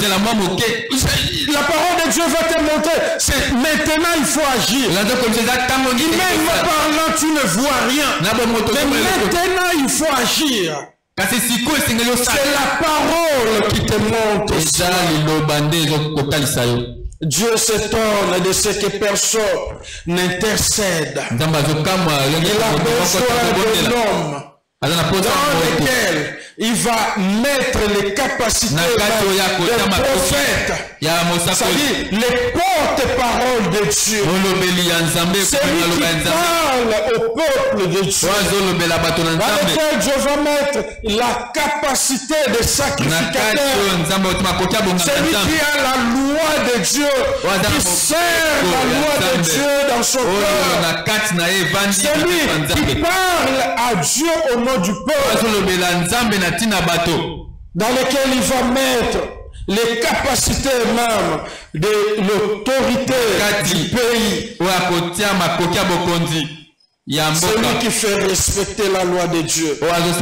parole de Dieu va te montrer, c'est maintenant il faut agir. Humainement parlant, tu ne vois rien. Mais maintenant il faut agir. C'est la parole qui te montre. Dieu s'étonne de ce que personne n'intercède. Il a besoin de l'homme dans lequel il va mettre les capacités des prophètes, c'est-à-dire les porte-paroles de Dieu. C'est lui qui parle au peuple de Dieu, dans lequel Dieu va mettre la capacité de sacrificateur. C'est lui qui a la loi de Dieu, qui sert la loi de Dieu dans son cœur. C'est lui qui parle à Dieu au nom du peuple, dans lequel il va mettre les capacités même de l'autorité du pays. Celui qui fait respecter la loi de Dieu.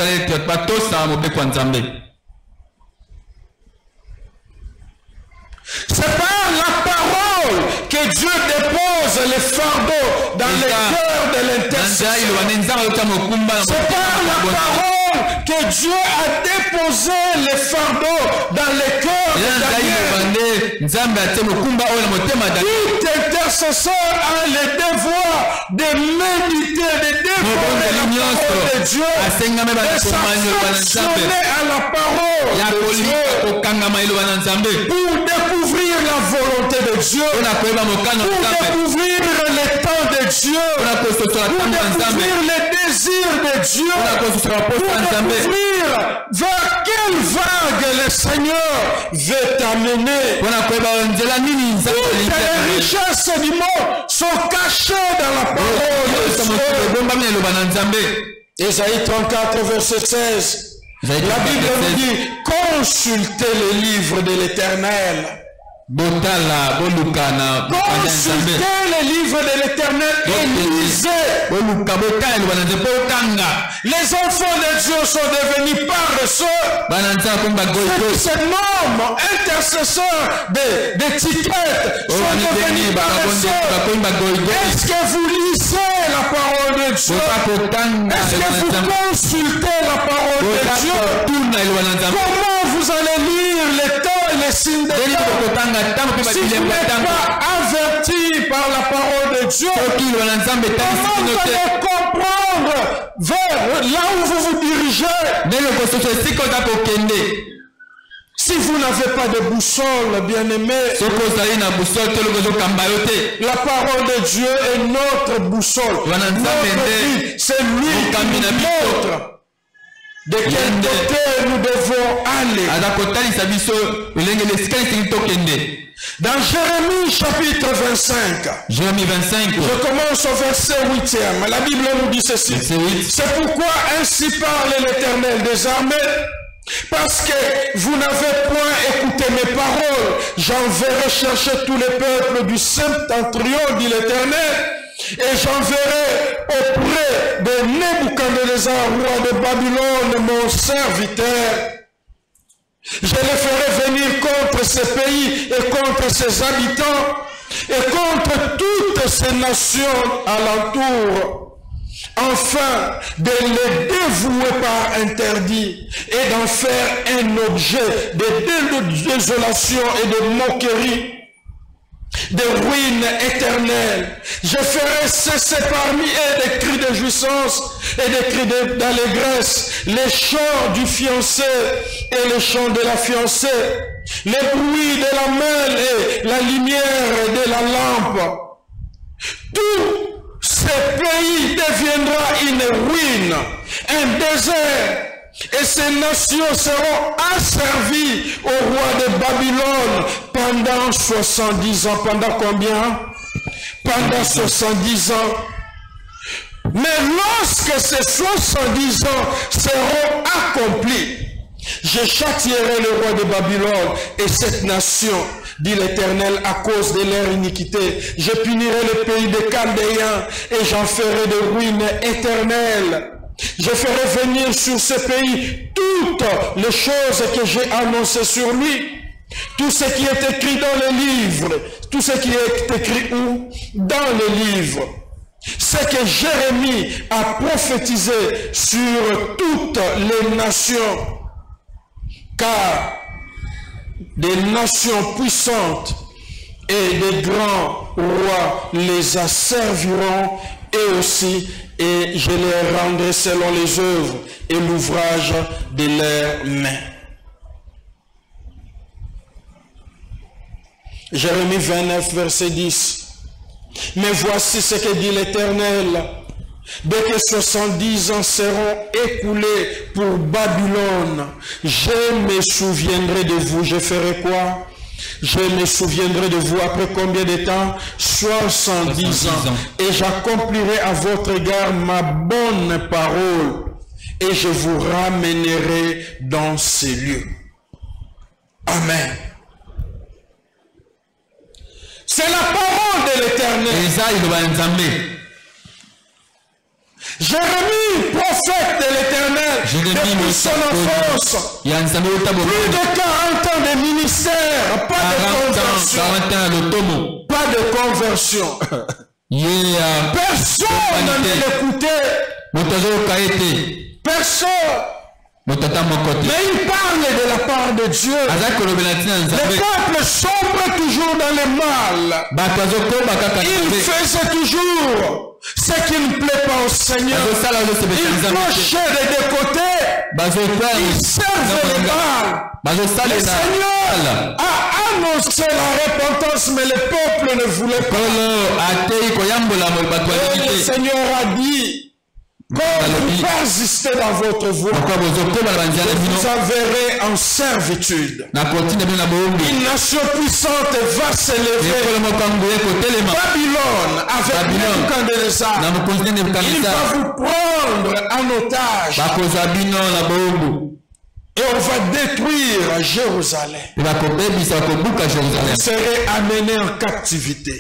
C'est par la parole que Dieu dépose les fardeaux dans les cœurs de l'intercesseur. C'est par la parole que Dieu a déposé les fardeaux dans les cœurs de Daniel. Tout intercesseur a le devoir de méditer, de dévorer la parole de Dieu, de s'affectionner à la parole de Dieu pour découvrir la volonté de Dieu, pour découvrir les temps de Dieu, pour découvrir les désirs de Dieu, pour découvrir vers quelle vague le Seigneur veut t'amener. Toutes les richesses du monde sont cachées dans la parole de Dieu. Ésaïe trente-quatre, verset seize. La Bible nous dit, consultez les livres de l'Éternel. Consultez les livres de l'Éternel et lisez. Les enfants de Dieu sont devenus paresseux. Ces noms intercesseurs d'étiquettes sont devenus paresseux. Est-ce que vous lisez la parole de Dieu? Est-ce que vous consultez la parole de Dieu? Comment vous allez lire les temps et les signes de Dieu? Si vous n'êtes pas averti par la parole de Dieu, comment vous allez comprendre vers là où vous vous dirigez? Si vous n'avez pas de boussole, bien-aimé, la parole de Dieu est notre boussole. Notre vie, c'est lui qui nous montre de quel côté nous devons aller. Dans Jérémie chapitre vingt-cinq, Jérémie vingt-cinq, je commence au verset huitième. La Bible nous dit ceci. C'est pourquoi ainsi parle l'Éternel des armées, parce que vous n'avez point écouté mes paroles, j'enverrai chercher tous les peuples du septentrion, dit l'Éternel, et j'enverrai auprès de Nebuchadnezzar, roi de Babylone, mon serviteur. Je les ferai venir contre ces pays et contre ses habitants et contre toutes ces nations alentour, afin de les dévouer par interdit et d'en faire un objet de désolation et de moquerie, de ruines éternelles. Je ferai cesser parmi eux des cris de jouissance et des cris d'allégresse, les chants du fiancé et les chants de la fiancée, les bruits de la mêle et la lumière de la lampe. Tout ce pays deviendra une ruine, un désert, et ces nations seront asservies au roi de Babylone pendant soixante-dix ans. Pendant combien? Pendant soixante-dix ans. Mais lorsque ces soixante-dix ans seront accomplis, je châtierai le roi de Babylone et cette nation, dit l'Éternel, à cause de leur iniquité. Je punirai le pays des Chaldéens et j'en ferai des ruines éternelles. Je ferai venir sur ce pays toutes les choses que j'ai annoncées sur lui. Tout ce qui est écrit dans le livre. Tout ce qui est écrit où? Dans le livre. Ce que Jérémie a prophétisé sur toutes les nations. Car des nations puissantes et des grands rois les asserviront et aussi, et je les rendrai selon les œuvres et l'ouvrage de leurs mains. Jérémie vingt-neuf, verset dix. Mais voici ce que dit l'Éternel. Dès que soixante-dix ans seront écoulés pour Babylone, je me souviendrai de vous. Je ferai quoi? Je me souviendrai de vous après combien de temps? soixante-dix ans. Et j'accomplirai à votre égard ma bonne parole. Et je vous ramènerai dans ces lieux. Amen. C'est la parole de l'Éternel. Jérémie, prophète de l'Éternel, depuis son enfance, plus de quarante ans de ministère, pas de conversion. Pas de conversion. Personne ne l'écoutait. Personne. Mais il parle de la part de Dieu. Le peuple sombre toujours dans le mal. Il faisait toujours ce qui ne plaît pas au Seigneur. Il clochait des deux côtés. Il servait le mal. Le Seigneur a annoncé la repentance, mais le peuple ne voulait pas. Et le Seigneur a dit, quand vous persistez dans votre voie, vous verrez en servitude. Une nation puissante va s'élever. Babylone, avec Nebuchadnezzar, il va vous prendre en otage. Et on va détruire Jérusalem. Vous serez amenés en captivité.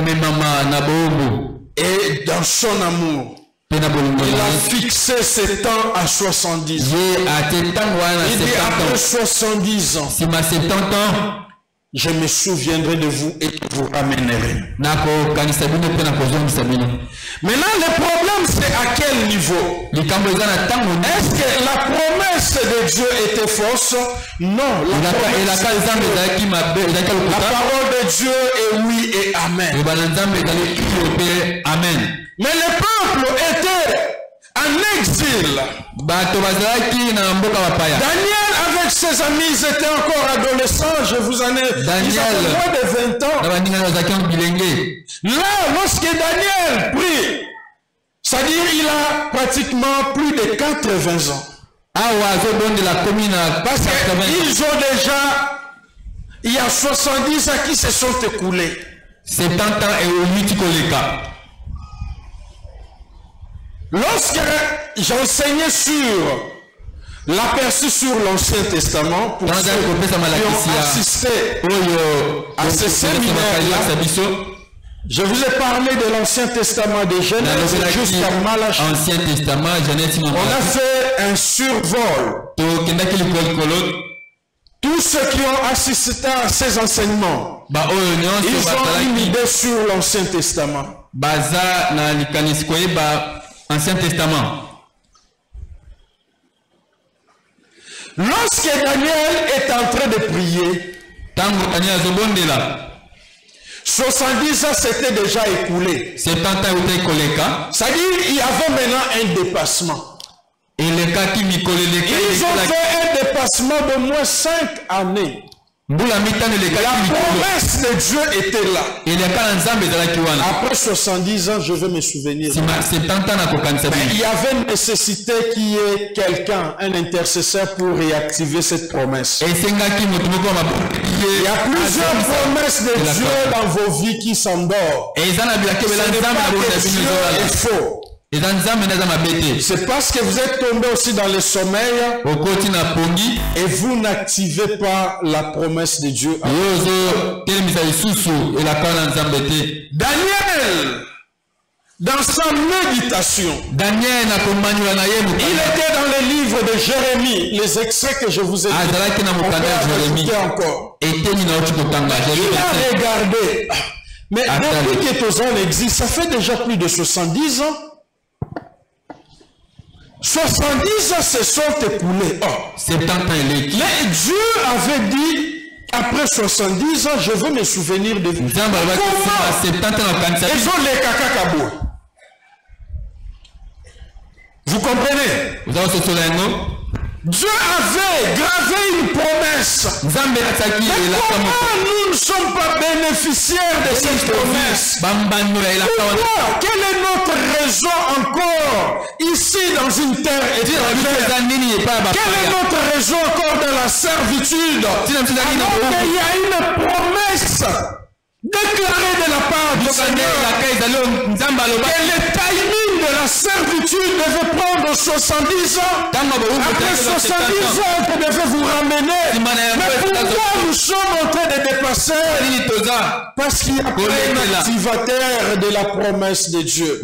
Et dans son amour, il a fixé ses temps à soixante-dix ans. Il dit après soixante-dix ans, je me souviendrai de vous et je vous ramènerai. Maintenant, le problème, c'est à quel niveau? Est-ce que la promesse de Dieu était fausse? Non. La, promesse de Dieu, la parole de Dieu est oui et amen. Amen. Mais le peuple était en exil. Daniel avec ses amis, ils étaient encore adolescents. Je vous en ai. Daniel, ils avaient moins de vingt ans. Là, lorsque Daniel prie, c'est-à-dire il a pratiquement plus de quatre-vingts ans. Parce qu'ils ont déjà, il y a soixante-dix ans qui se sont écoulés. soixante ans et au Mitikoleka. Lorsque j'enseignais sur l'aperçu sur l'Ancien Testament, pour ceux qui ont assisté à ce séminaire, je vous ai parlé de l'Ancien Testament de Genèse jusqu'à Malachie. On a fait un survol. Tous ceux qui ont assisté à ces enseignements, ils ont une idée sur l'Ancien Testament. Ancien Testament. Lorsque Daniel est en train de prier, soixante-dix ans s'étaient déjà écoulés. C'est-à-dire qu'il y avait maintenant un dépassement. Ils ont fait un dépassement de moins cinq années. La promesse de Dieu était là. Après soixante-dix ans, je vais me souvenir. Mais il y avait une nécessité qu'il y ait quelqu'un, un intercesseur pour réactiver cette promesse. Il y a plusieurs promesses de Dieu dans vos vies qui s'endorment. Ce n'est pas que Dieu est faux. C'est parce que vous êtes tombé aussi dans le sommeil et vous n'activez pas la promesse de Dieu. Daniel, dans sa méditation, Daniel, il était dans le livre de Jérémie, les extraits que je vous ai dit. Encore. Il a regardé. Mais depuis que Tozan existe, ça fait déjà plus de soixante-dix ans. soixante-dix ans se sont écoulés. Oh. Mais Dieu avait dit, après soixante-dix ans, je veux me souvenir de vous. Comment? Ils ont les kakakabou. Vous comprenez? Dieu avait gravé une promesse. Mais comment nous ne sommes pas bénéficiaires de cette promesse? Pourquoi? Quelle est notre raison encore ici dans une terre étrangère? Quelle est notre raison encore dans la servitude? Alors qu'il y a une promesse déclarée de la part du Seigneur que le timing de la servitude devait prendre soixante-dix ans. Après soixante-dix ans, vous devez vous ramener. Mais pourquoi nous sommes en train de dépasser? Parce qu'il y a un activateur de la promesse de Dieu.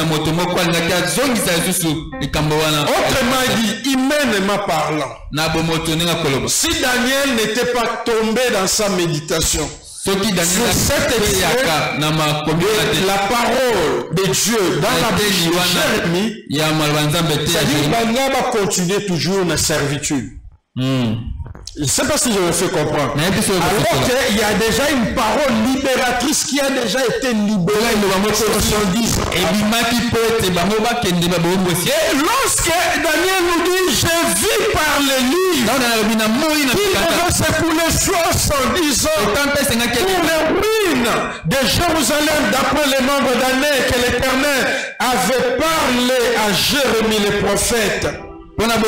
Autrement dit, humainement parlant, si Daniel n'était pas tombé dans sa méditation, sur cette extrait, la parole de Dieu dans la bouche de Jérémie, c'est-à-dire Daniel va continuer toujours dans la servitude. Mm. Je ne sais pas si je me fais comprendre. Alors qu'il y a déjà une parole libératrice qui a déjà été libérée dans soixante-dix ans. Et lorsque Daniel nous dit, je vis par les livres, il devait s'écouler soixante-dix ans pour les ruines de Jérusalem, d'après les nombres d'années que l'Éternel avait parlé à Jérémie le prophète. Quand moi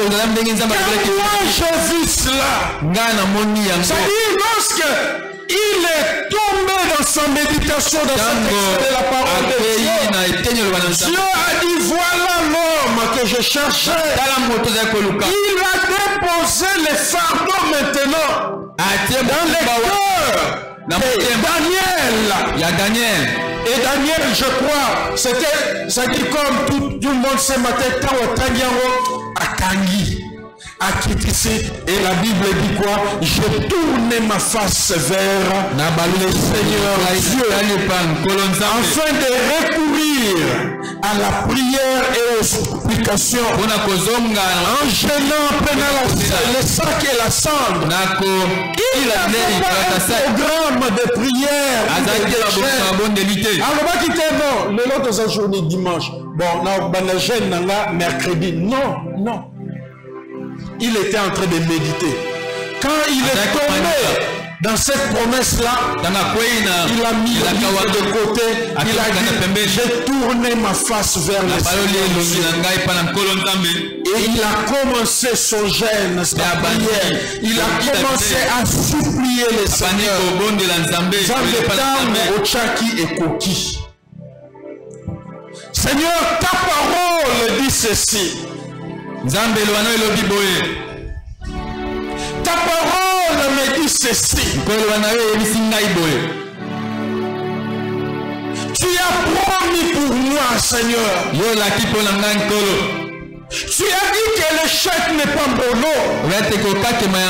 j'ai vu cela, c'est-à-dire lorsque il est tombé dans sa méditation, dans sa texte de la parole de Dieu, Dieu a dit, voilà l'homme que que je cherchais. Il a déposé les fardeaux maintenant dans les cœurs de Daniel. Il y a Daniel. Et Daniel, je crois, c'était, ça dit comme tout, tout le monde ce matin, quand on tangiango à Tangi, à Kitisi, et la Bible dit quoi? Je tourne ma face vers le Seigneur Dieu, afin de recourir à la prière et aux supplications, en gênant, prenant le sac et la cendre. Il a fait un programme de prière. Alors, non, le lot de sa journée dimanche. Bon, non, mercredi. Non, non. Il était en train de méditer. Quand il est tombé dans cette promesse-là, il a mis la Bible de côté. Il a dit, j'ai tourné ma face vers le Seigneur. Et il a commencé son jeûne, sa prière. Il a commencé à supplier le Seigneur. Seigneur, ta parole dit ceci. Ta parole me dit ceci. Tu as promis pour moi, Seigneur. Tu as dit que l'échec n'est pas mon lot.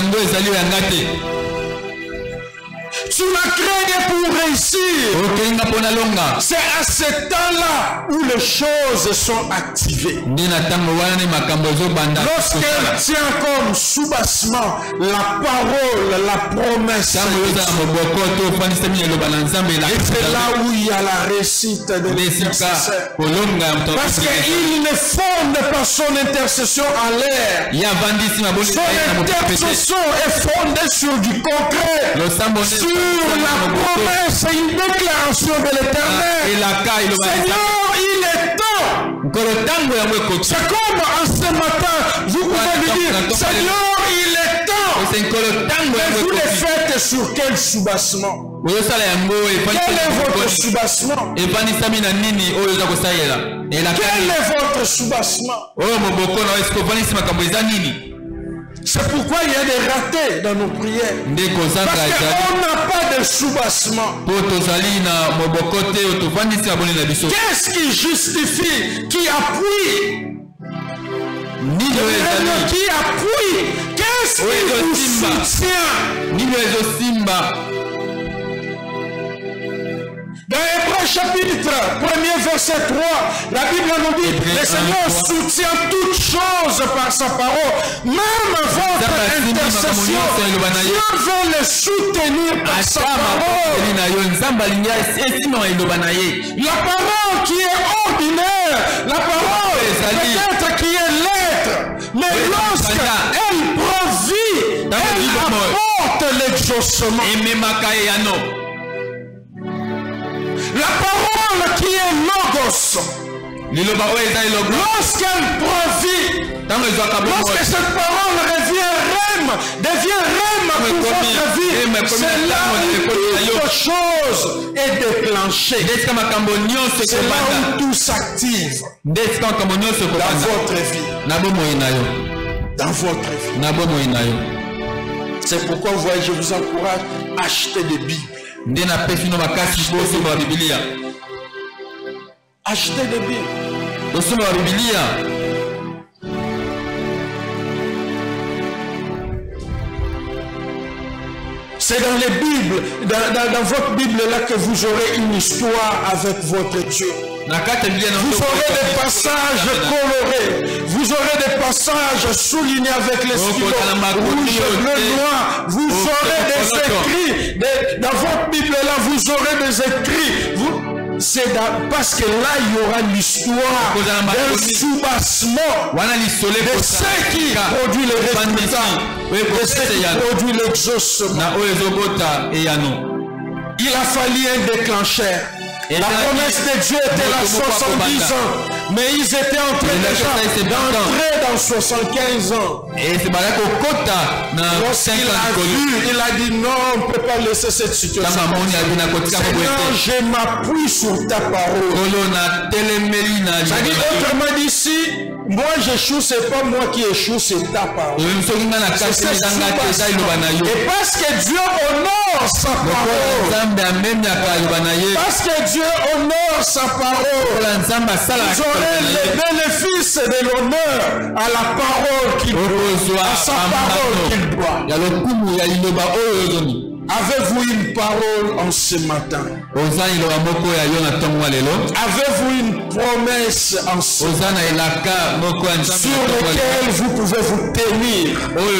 Tu m'as créé pour réussir. C'est à ce temps-là où les choses sont activées. Lorsqu'elle tient comme soubassement la parole, la promesse. Et c'est là où il y a la réussite de l'intercesseur. Parce qu'il ne fonde pas son intercession en l'air. Son intercession est fondée sur du concret. Sur la promesse et une déclaration de l'Éternel. Seigneur, il est temps. C'est comme en ce matin, vous pouvez lui dire, Seigneur, il est temps. Et vous le faites sur quel soubassement? Quel est votre soubassement? Quel est votre soubassement? C'est pourquoi il y a des ratés dans nos prières. Parce qu'on n'a pas de soubassement. Qu'est-ce qui justifie, qui appuie? Qui appuie? Qu'est-ce qui vous soutient? Dans Hébreux chapitre premier verset trois, la Bible nous dit, le Seigneur soutient toutes choses par sa parole, même votre intercession. Dieu veut le soutenir par sa parole. La parole qui est ordinaire, la parole peut-être qui est lettre, mais lorsqu'elle prend vie, elle apporte l'exaucement. La parole qui est logos, lorsqu'elle prend vie, lorsque cette parole revient rem, devient rem pour votre vie, c'est là où toute chose est déclenchée. C'est là où tout s'active dans votre vie. Dans votre vie. C'est pourquoi vous voyez, je vous encourage à acheter des Bibles. Achetez des Bibles. C'est dans les Bibles, dans, dans, dans votre Bible là que vous aurez une histoire avec votre Dieu. Vous aurez des passages colorés, vous aurez des passages soulignés avec les stylos rouge, bleu, noir. Vous aurez des écrits, des, dans votre Bible là, vous aurez des écrits. C'est parce que là, il y aura l'histoire d'un soubassement de ce qui produit le résultat, de ce qui produit l'exaucement. Il a fallu un déclencheur. La promesse de Dieu était là soixante-dix ans, mais ils étaient en train déjà d'entrer dans soixante-quinze ans. Et c'est balak au kota na lorsqu'il a vu, il a dit non, on ne peut pas laisser cette situation. Seigneur, je m'appuie sur ta parole. Ça dit autrement d'ici, moi j'échoue, c'est pas moi qui échoue, c'est ta parole. Et parce que Dieu honore sa parole, parce que Dieu honore sa parole, vous aurez les bénéfices de l'honneur à la parole qu'il doit, à sa parole qu'il doit. Avez-vous une parole en ce matin? Avez-vous une promesse en ce matin sur laquelle vous pouvez vous tenir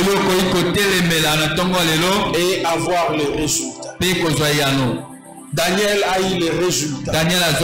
et avoir les résultats? Daniel a eu les résultats.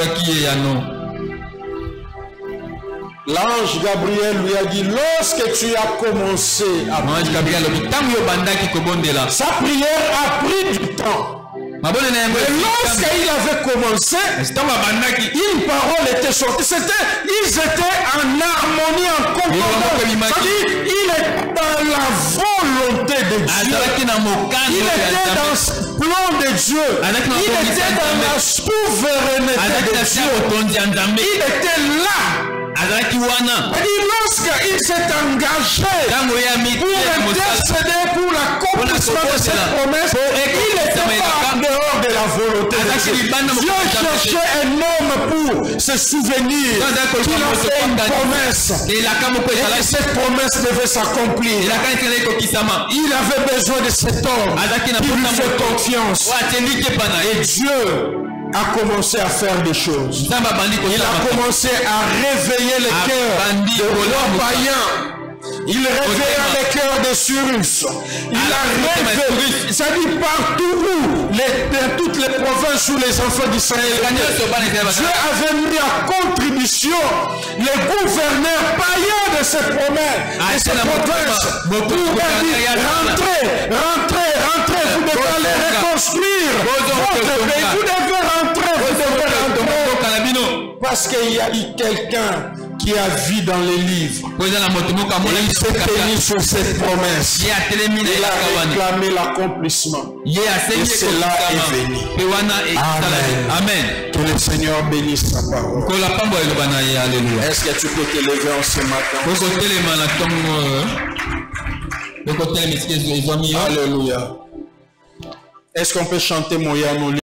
L'ange Gabriel lui a dit, lorsque tu as commencé à prier, sa prière a pris du temps. Mais lorsqu'il avait commencé, une parole était sortie. Ils étaient en harmonie, en concordance. C'est-à-dire, il est dans la volonté de Dieu. Il était dans le plan de Dieu. Il était dans la souveraineté de Dieu. Il était là. Et lorsqu'il s'est engagé pour intercéder pour l'accomplissement de cette promesse, il n'était pas en dehors de la volonté de Dieu. Dieu cherchait un homme pour se souvenir qu'il a fait une promesse et que cette promesse devait s'accomplir. Il avait besoin de cet homme qui lui fait confiance. Et Dieu a commencé à faire des choses. Il a commencé à réveiller les cœurs des rois païens. Il réveilla les cœurs des Cyrus. Il a réveillé, ça dit partout où, les, dans toutes les provinces où les enfants d'Israël, Dieu avait mis à contribution les gouverneurs païens de ces promesses, de ces provinces, pour dire rentrez, rentrez, rentrez, vous devez aller reconstruire votre pays, vous devez rentrer, vous devez rentrer. Parce qu'il y a eu quelqu'un qui a vu dans les livres. Et il s'est tenu sur cette promesse. Il a réclamé l'accomplissement. Et cela est venu. Amen. Amen. Que le Seigneur bénisse sa parole. Est-ce que tu peux te lever en ce matin? Alléluia. Est-ce qu'on peut chanter Moya?